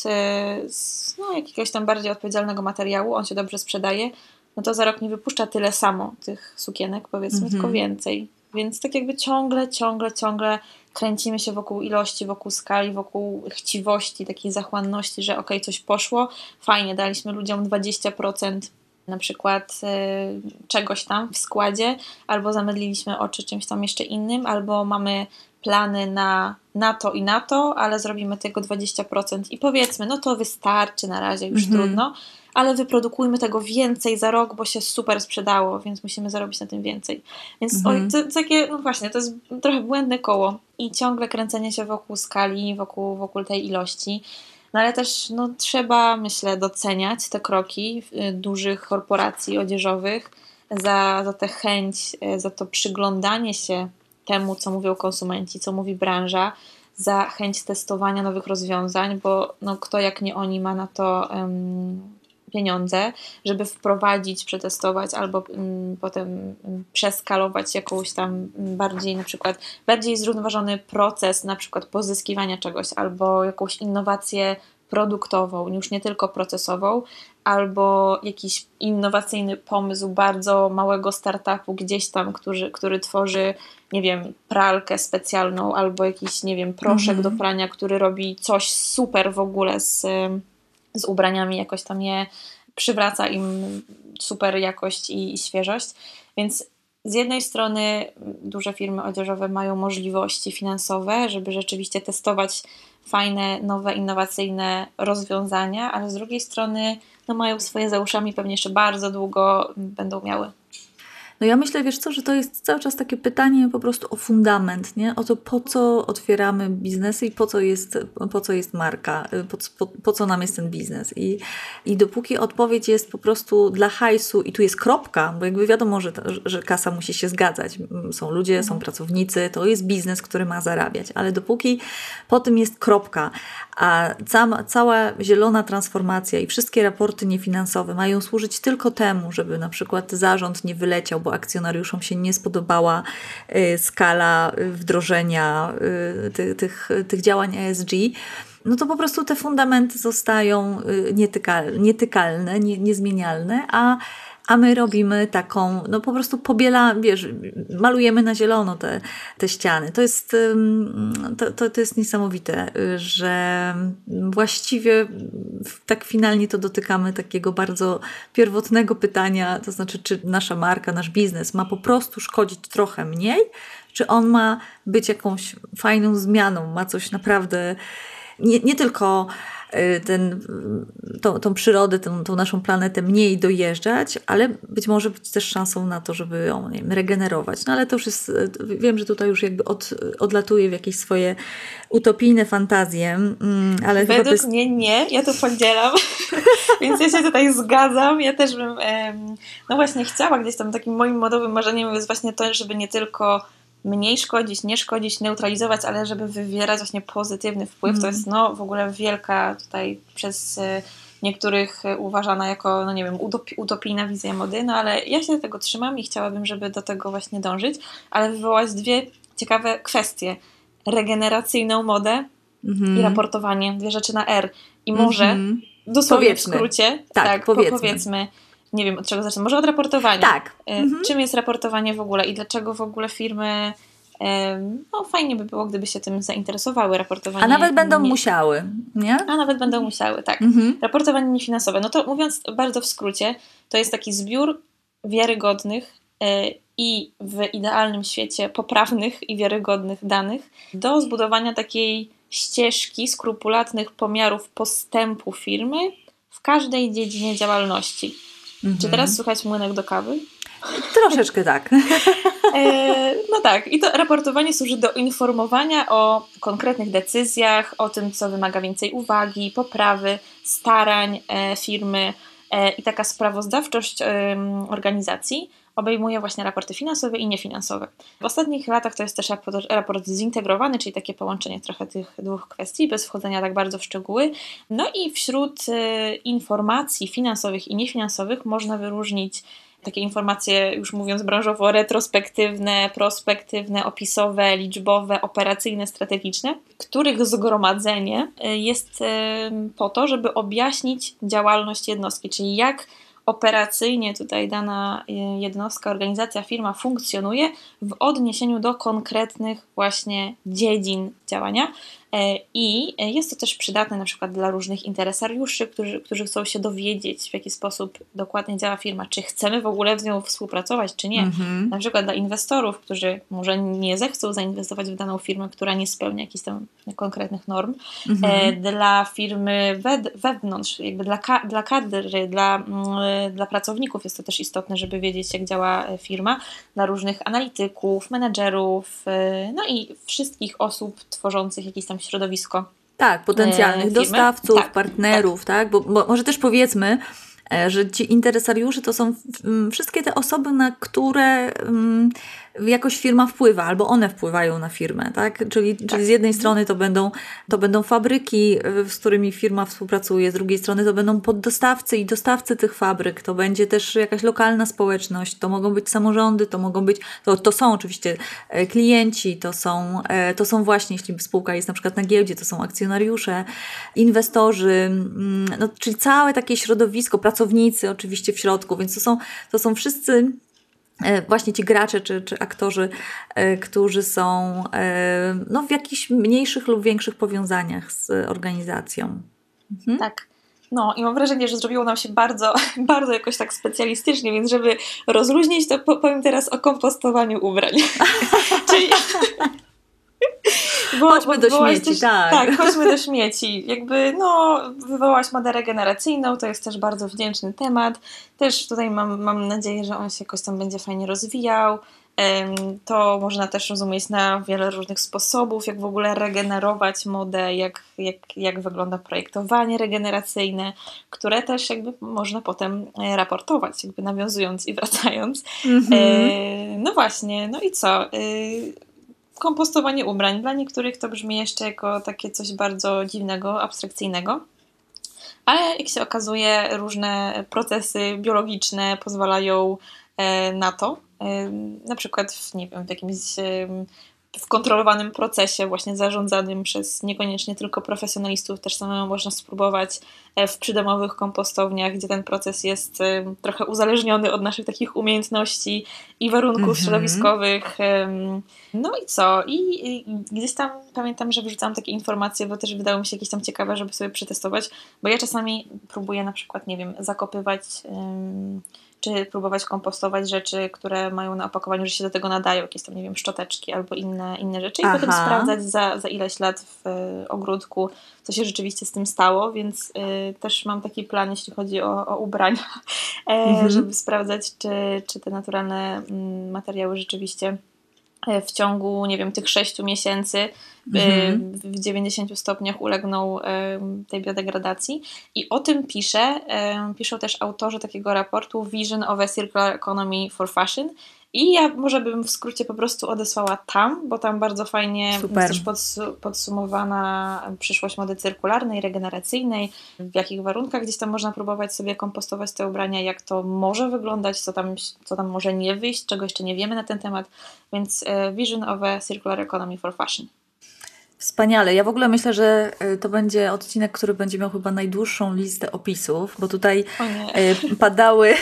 z jakiegoś tam bardziej odpowiedzialnego materiału, on się dobrze sprzedaje, no to za rok nie wypuszcza tyle samo tych sukienek, powiedzmy, tylko więcej. Więc tak jakby ciągle kręcimy się wokół ilości, wokół skali, wokół chciwości, takiej zachłanności, że okej, coś poszło, fajnie, daliśmy ludziom 20% na przykład czegoś tam w składzie, albo zamydliliśmy oczy czymś tam jeszcze innym, albo mamy plany na to, ale zrobimy tego 20% i powiedzmy, no to wystarczy na razie, już trudno, ale wyprodukujmy tego więcej za rok, bo się super sprzedało, więc musimy zarobić na tym więcej. Więc to takie, no właśnie, to jest trochę błędne koło i ciągle kręcenie się wokół skali, wokół tej ilości. No ale też trzeba, myślę, doceniać te kroki dużych korporacji odzieżowych za tę chęć, za to przyglądanie się temu, co mówią konsumenci, co mówi branża, za chęć testowania nowych rozwiązań, bo kto jak nie oni ma na to pieniądze, żeby wprowadzić, przetestować albo potem przeskalować jakąś tam bardziej zrównoważony proces na przykład pozyskiwania czegoś albo jakąś innowację produktową, już nie tylko procesową, albo jakiś innowacyjny pomysł bardzo małego startupu gdzieś tam, który tworzy, nie wiem, pralkę specjalną albo jakiś, nie wiem, proszek do prania, który robi coś super w ogóle z ubraniami, jakoś tam je przywraca im super jakość i świeżość. Więc z jednej strony duże firmy odzieżowe mają możliwości finansowe, żeby rzeczywiście testować fajne, nowe, innowacyjne rozwiązania, ale z drugiej strony mają swoje za uszami, pewnie jeszcze bardzo długo będą miały. No ja myślę, wiesz co, że to jest cały czas takie pytanie po prostu o fundament, nie? O to, po co otwieramy biznesy i po co jest marka, po co nam jest ten biznes. I dopóki odpowiedź jest po prostu dla hajsu i tu jest kropka, bo jakby wiadomo, że kasa musi się zgadzać. Są ludzie, są pracownicy, to jest biznes, który ma zarabiać, ale dopóki po tym jest kropka, A cała zielona transformacja i wszystkie raporty niefinansowe mają służyć tylko temu, żeby na przykład zarząd nie wyleciał, bo akcjonariuszom się nie spodobała skala wdrożenia tych działań ESG, no to po prostu te fundamenty zostają nietykalne, niezmienialne, a my robimy taką, no po prostu malujemy na zielono te ściany. To jest niesamowite, że właściwie tak finalnie to dotykamy takiego bardzo pierwotnego pytania, to znaczy, czy nasza marka, nasz biznes ma po prostu szkodzić trochę mniej, czy on ma być jakąś fajną zmianą, ma coś naprawdę, nie tylko tą przyrodę, tą naszą planetę mniej dojeżdżać, ale być może być też szansą na to, żeby ją, nie wiem, regenerować. No ale to już jest, wiem, że tutaj już jakby odlatuję w jakieś swoje utopijne fantazje, ale według mnie nie, ja to podzielam, więc ja się tutaj zgadzam. Ja też bym, no właśnie chciała gdzieś tam, takim moim modowym marzeniem jest właśnie to, żeby nie tylko mniej szkodzić, nie szkodzić, neutralizować, ale żeby wywierać właśnie pozytywny wpływ. To jest no w ogóle wielka tutaj przez niektórych uważana jako, no nie wiem, utopijna wizja mody, no ale ja się do tego trzymam i chciałabym, żeby do tego właśnie dążyć, ale wywołać dwie ciekawe kwestie. Regeneracyjną modę i raportowanie. Dwie rzeczy na R. I może dosłownie w skrócie, powiedzmy. Nie wiem, od czego zacznę. Może od raportowania. Tak. Czym jest raportowanie w ogóle i dlaczego w ogóle firmy, no fajnie by było, gdyby się tym zainteresowały, raportowanie. A nawet będą musiały, nie? A nawet będą musiały, tak. Raportowanie niefinansowe. No to mówiąc bardzo w skrócie, to jest taki zbiór wiarygodnych i w idealnym świecie poprawnych i wiarygodnych danych do zbudowania takiej ścieżki skrupulatnych pomiarów postępu firmy w każdej dziedzinie działalności. Czy teraz słychać młynek do kawy? Troszeczkę tak. No tak. I to raportowanie służy do informowania o konkretnych decyzjach, o tym, co wymaga więcej uwagi, poprawy, starań firmy i taka sprawozdawczość organizacji obejmuje właśnie raporty finansowe i niefinansowe. W ostatnich latach to jest też raport zintegrowany, czyli takie połączenie trochę tych dwóch kwestii, bez wchodzenia tak bardzo w szczegóły. No i wśród informacji finansowych i niefinansowych można wyróżnić takie informacje, już mówiąc branżowo, retrospektywne, prospektywne, opisowe, liczbowe, operacyjne, strategiczne, których zgromadzenie jest po to, żeby objaśnić działalność jednostki, czyli jak operacyjnie tutaj dana jednostka, organizacja, firma funkcjonuje w odniesieniu do konkretnych właśnie dziedzin działania. I jest to też przydatne na przykład dla różnych interesariuszy, którzy chcą się dowiedzieć, w jaki sposób dokładnie działa firma, czy chcemy w ogóle z nią współpracować, czy nie. Na przykład dla inwestorów, którzy może nie zechcą zainwestować w daną firmę, która nie spełnia jakichś tam konkretnych norm. Dla firmy wewnątrz, jakby dla kadry, dla pracowników jest to też istotne, żeby wiedzieć, jak działa firma, dla różnych analityków, menedżerów, no i wszystkich osób tworzących jakiś tam środowisko. Tak, potencjalnych firmy. partnerów, partnerów, tak? Bo może też powiedzmy, że ci interesariusze to są wszystkie te osoby, na które jakoś firma wpływa, albo one wpływają na firmę, tak? Czyli z jednej strony to będą fabryki, z którymi firma współpracuje, z drugiej strony to będą poddostawcy i dostawcy tych fabryk, to będzie też jakaś lokalna społeczność, to mogą być samorządy, to są oczywiście klienci, to są właśnie, jeśli spółka jest na przykład na giełdzie, to są akcjonariusze, inwestorzy, no, czyli całe takie środowisko, pracownicy oczywiście w środku, więc to są wszyscy właśnie ci gracze czy aktorzy, którzy są no, w jakichś mniejszych lub większych powiązaniach z organizacją. Tak. No i mam wrażenie, że zrobiło nam się bardzo, bardzo jakoś tak specjalistycznie, więc żeby rozluźnić, to powiem teraz o kompostowaniu ubrań. Czyli... Chodźmy do śmieci, też, tak, chodźmy do śmieci. Jakby, no, wywołałaś modę regeneracyjną, to jest też bardzo wdzięczny temat. Też tutaj mam nadzieję, że on się jakoś tam będzie fajnie rozwijał. To można też rozumieć na wiele różnych sposobów, jak w ogóle regenerować modę, jak wygląda projektowanie regeneracyjne, które też jakby można potem raportować, jakby nawiązując i wracając. No właśnie, no i co? kompostowanie ubrań. Dla niektórych to brzmi jeszcze jako takie coś bardzo dziwnego, abstrakcyjnego. Ale jak się okazuje, różne procesy biologiczne pozwalają na to. Na przykład nie wiem, w jakimś w kontrolowanym procesie, właśnie zarządzanym przez niekoniecznie tylko profesjonalistów, też samemu można spróbować w przydomowych kompostowniach, gdzie ten proces jest trochę uzależniony od naszych takich umiejętności i warunków środowiskowych. No i co? I gdzieś tam pamiętam, że wrzucałam takie informacje, bo też wydało mi się jakieś tam ciekawe, żeby sobie przetestować, bo ja czasami próbuję na przykład, nie wiem, zakopywać czy próbować kompostować rzeczy, które mają na opakowaniu, że się do tego nadają, jakieś tam, nie wiem, szczoteczki albo inne rzeczy i potem sprawdzać za ileś lat w ogródku, co się rzeczywiście z tym stało, więc też mam taki plan, jeśli chodzi o ubrania, żeby sprawdzać, czy te naturalne materiały rzeczywiście w ciągu, nie wiem, tych 6 miesięcy w 90 stopniach ulegną tej biodegradacji. I o tym piszą też autorzy takiego raportu Vision of a Circular Economy for Fashion. I ja może bym w skrócie po prostu odesłała tam, bo tam bardzo fajnie jest też podsumowana przyszłość mody cyrkularnej, regeneracyjnej, w jakich warunkach gdzieś tam można próbować sobie kompostować te ubrania, jak to może wyglądać, co tam może nie wyjść, czego jeszcze nie wiemy na ten temat, więc Vision of a Circular Economy for Fashion. Wspaniale. Ja w ogóle myślę, że to będzie odcinek, który będzie miał chyba najdłuższą listę opisów, bo tutaj padały,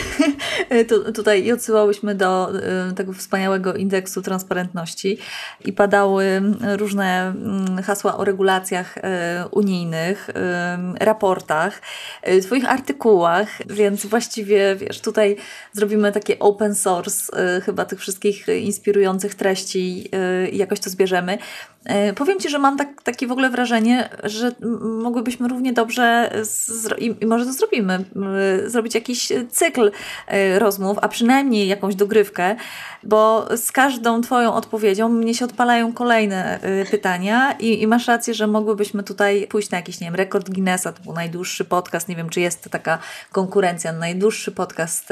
tutaj i odsyłałyśmy do tego wspaniałego indeksu transparentności i padały różne hasła o regulacjach unijnych, raportach, Twoich artykułach, więc właściwie, wiesz, tutaj zrobimy takie open source chyba tych wszystkich inspirujących treści i jakoś to zbierzemy. Powiem Ci, że mam takie w ogóle wrażenie, że mogłybyśmy równie dobrze, i może to zrobimy, zrobić jakiś cykl rozmów, a przynajmniej jakąś dogrywkę, bo z każdą Twoją odpowiedzią mnie się odpalają kolejne pytania i masz rację, że mogłybyśmy tutaj pójść na jakiś, nie wiem, rekord Guinnessa, to był najdłuższy podcast, nie wiem, czy jest taka konkurencja, najdłuższy podcast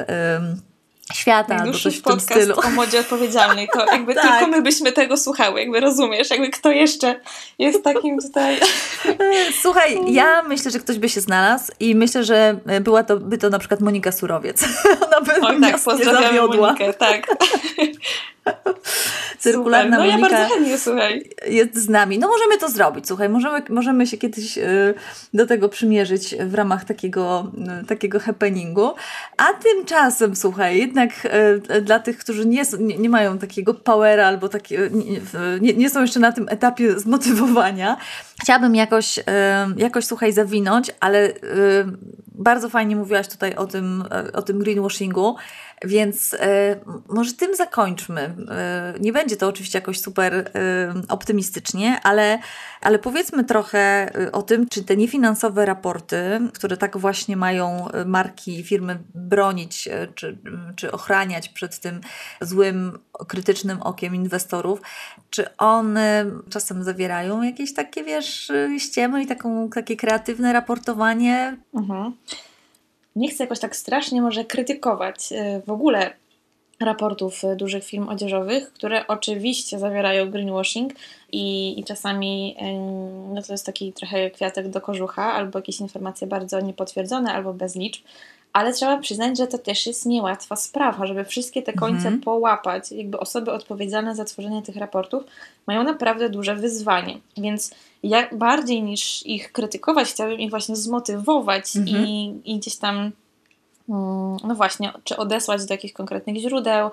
świata albo coś w tym stylu. O modzie odpowiedzialnej, to jakby tylko my byśmy tego słuchały, jakby rozumiesz, jakby kto jeszcze jest takim tutaj... Słuchaj, ja myślę, że ktoś by się znalazł i myślę, że by to na przykład Monika Surowiec. Ona by nas nie zawiodła. Monikę, tak. Cyrkularna Monika. Monika, ja bardzo chętnie, słuchaj. Jest z nami. No możemy to zrobić, słuchaj, możemy się kiedyś do tego przymierzyć w ramach takiego happeningu, a tymczasem, słuchaj, jednak dla tych, którzy nie mają takiego powera albo nie są jeszcze na tym etapie zmotywowania, chciałabym jakoś, słuchaj, zawinąć, ale bardzo fajnie mówiłaś tutaj o tym greenwashingu, więc może tym zakończmy. Nie będzie to oczywiście jakoś super optymistycznie, ale powiedzmy trochę o tym, czy te niefinansowe raporty, które tak właśnie mają marki, firmy bronić, czy ochraniać przed tym złym, krytycznym okiem inwestorów, czy one czasem zawierają jakieś takie, wiesz, ściemy i takie kreatywne raportowanie? Nie chcę jakoś tak strasznie może krytykować w ogóle raportów dużych firm odzieżowych, które oczywiście zawierają greenwashing i czasami no to jest taki trochę kwiatek do kożucha, albo jakieś informacje bardzo niepotwierdzone, albo bez liczb, ale trzeba przyznać, że to też jest niełatwa sprawa, żeby wszystkie te końce połapać. Jakby osoby odpowiedzialne za tworzenie tych raportów mają naprawdę duże wyzwanie, więc ja bardziej niż ich krytykować, chciałabym ich właśnie zmotywować i gdzieś tam no właśnie, czy odesłać do jakichś konkretnych źródeł,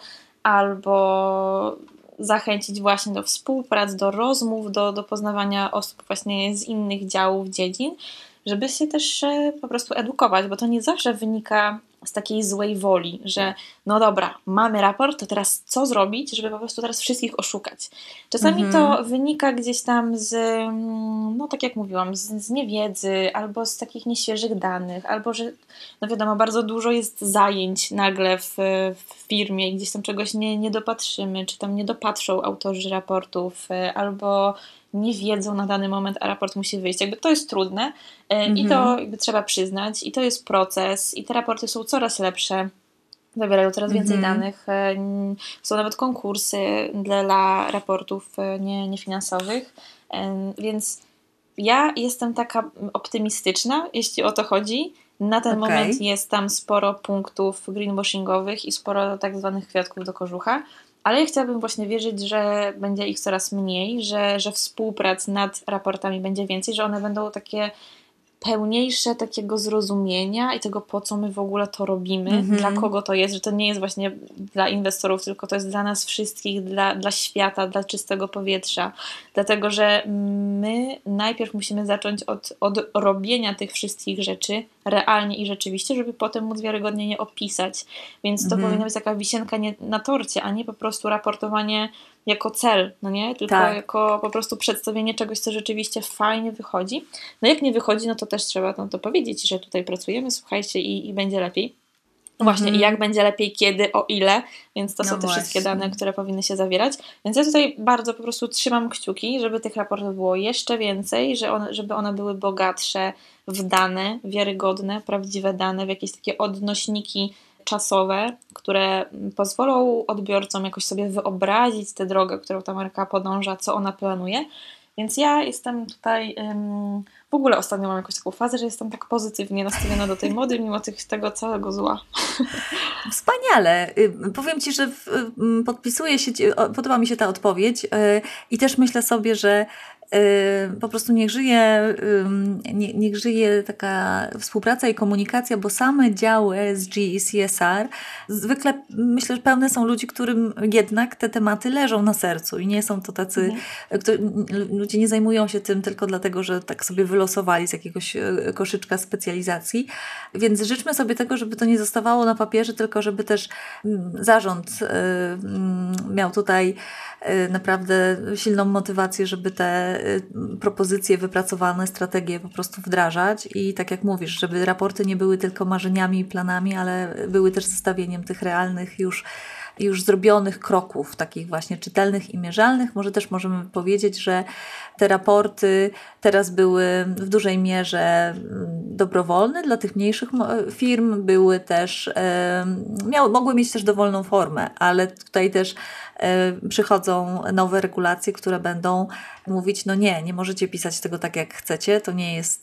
albo zachęcić właśnie do współprac, do rozmów, do poznawania osób właśnie z innych działów, dziedzin, żeby się też po prostu edukować, bo to nie zawsze wynika z takiej złej woli, że no dobra, mamy raport, to teraz co zrobić, żeby po prostu teraz wszystkich oszukać. Czasami to wynika gdzieś tam z, no tak jak mówiłam, z niewiedzy, albo z takich nieświeżych danych, albo że, no wiadomo, bardzo dużo jest zajęć nagle w firmie i gdzieś tam czegoś nie dopatrzymy, czy tam nie dopatrzą autorzy raportów, albo nie wiedzą na dany moment, a raport musi wyjść. Jakby to jest trudne i to jakby trzeba przyznać i to jest proces i te raporty są coraz lepsze zabierają coraz więcej danych. Są nawet konkursy dla raportów niefinansowych, więc ja jestem taka optymistyczna, jeśli o to chodzi. Na ten moment jest tam sporo punktów greenwashingowych i sporo tak zwanych kwiatków do kożucha, ale ja chciałabym właśnie wierzyć, że będzie ich coraz mniej, że współprac nad raportami będzie więcej, że one będą takie pełniejsze takiego zrozumienia i tego, po co my w ogóle to robimy, dla kogo to jest, że to nie jest właśnie dla inwestorów, tylko to jest dla nas wszystkich, dla świata, dla czystego powietrza. Dlatego, że my najpierw musimy zacząć od robienia tych wszystkich rzeczy realnie i rzeczywiście, żeby potem móc wiarygodnie je opisać. Więc to powinna być taka wisienka na torcie, a nie po prostu raportowanie jako cel, no nie? Tylko jako po prostu przedstawienie czegoś, co rzeczywiście fajnie wychodzi. No jak nie wychodzi, no to też trzeba to powiedzieć, że tutaj pracujemy, słuchajcie i będzie lepiej. No właśnie, i jak będzie lepiej, kiedy, o ile, więc to są te wszystkie dane, które powinny się zawierać. Więc ja tutaj bardzo po prostu trzymam kciuki, żeby tych raportów było jeszcze więcej, żeby one były bogatsze w dane, wiarygodne, prawdziwe dane, w jakieś takie odnośniki czasowe, które pozwolą odbiorcom jakoś sobie wyobrazić tę drogę, którą ta marka podąża, co ona planuje. Więc ja jestem tutaj, w ogóle ostatnio mam jakąś taką fazę, że jestem tak pozytywnie nastawiona do tej mody, mimo tego całego zła. Wspaniale. Powiem Ci, że podpisuję się, podoba mi się ta odpowiedź i też myślę sobie, że po prostu niech żyje taka współpraca i komunikacja, bo same działy ESG i CSR zwykle myślę, że pełne są ludzi, którym jednak te tematy leżą na sercu i nie są to tacy, ludzie nie zajmują się tym tylko dlatego, że tak sobie wylosowali z jakiegoś koszyczka specjalizacji, więc życzmy sobie tego, żeby to nie zostawało na papierze, tylko żeby też zarząd miał tutaj naprawdę silną motywację, żeby te propozycje wypracowane, strategie po prostu wdrażać i tak jak mówisz, żeby raporty nie były tylko marzeniami i planami, ale były też zestawieniem tych realnych już zrobionych kroków, takich właśnie czytelnych i mierzalnych. Może też możemy powiedzieć, że te raporty teraz były w dużej mierze dobrowolne dla tych mniejszych firm, były też, mogły mieć też dowolną formę, ale tutaj też przychodzą nowe regulacje, które będą mówić, no nie możecie pisać tego tak jak chcecie, to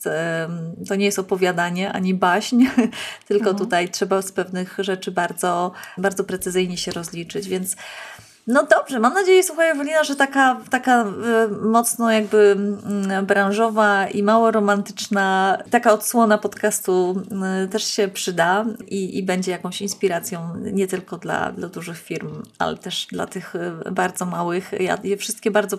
nie jest opowiadanie ani baśń, tylko tutaj trzeba z pewnych rzeczy bardzo, bardzo precyzyjnie się rozliczyć, więc no dobrze, mam nadzieję, słuchaj Ewelina, że taka mocno jakby branżowa i mało romantyczna taka odsłona podcastu też się przyda i będzie jakąś inspiracją nie tylko dla dużych firm, ale też dla tych bardzo małych. Ja je wszystkie bardzo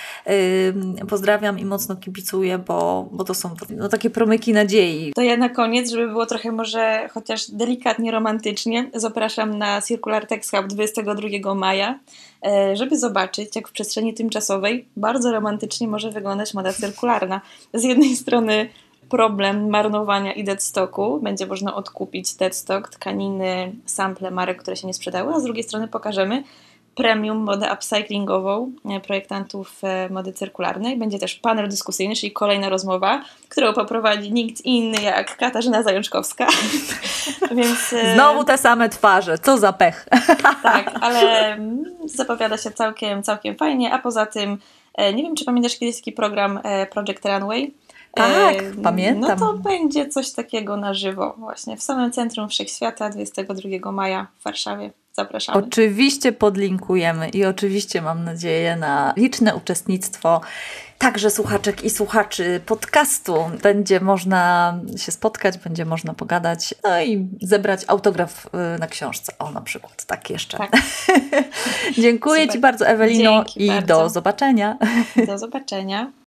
pozdrawiam i mocno kibicuję, bo to są takie promyki nadziei. To ja na koniec, żeby było trochę może chociaż delikatnie romantycznie, zapraszam na Circular Tech Hub 22 maja, żeby zobaczyć, jak w przestrzeni tymczasowej bardzo romantycznie może wyglądać moda cyrkularna. Z jednej strony problem marnowania i deadstocku. Będzie można odkupić deadstock, tkaniny, sample marek, które się nie sprzedały, a z drugiej strony pokażemy premium modę upcyclingową projektantów mody cyrkularnej. Będzie też panel dyskusyjny, czyli kolejna rozmowa, którą poprowadzi nikt inny jak Katarzyna Zajączkowska. Więc, znowu te same twarze, co za pech. Tak, ale zapowiada się całkiem fajnie, a poza tym nie wiem, czy pamiętasz kiedyś taki program Project Runway? Tak, pamiętam. No to będzie coś takiego na żywo właśnie w samym Centrum Wszechświata 22 maja w Warszawie. Zapraszamy. Oczywiście podlinkujemy i oczywiście mam nadzieję na liczne uczestnictwo także słuchaczek i słuchaczy podcastu. Będzie można się spotkać, będzie można pogadać, no i zebrać autograf na książce. O, na przykład, tak jeszcze. Tak. Dziękuję Ci bardzo, Ewelino. Dzięki i bardzo. Do zobaczenia. Do zobaczenia.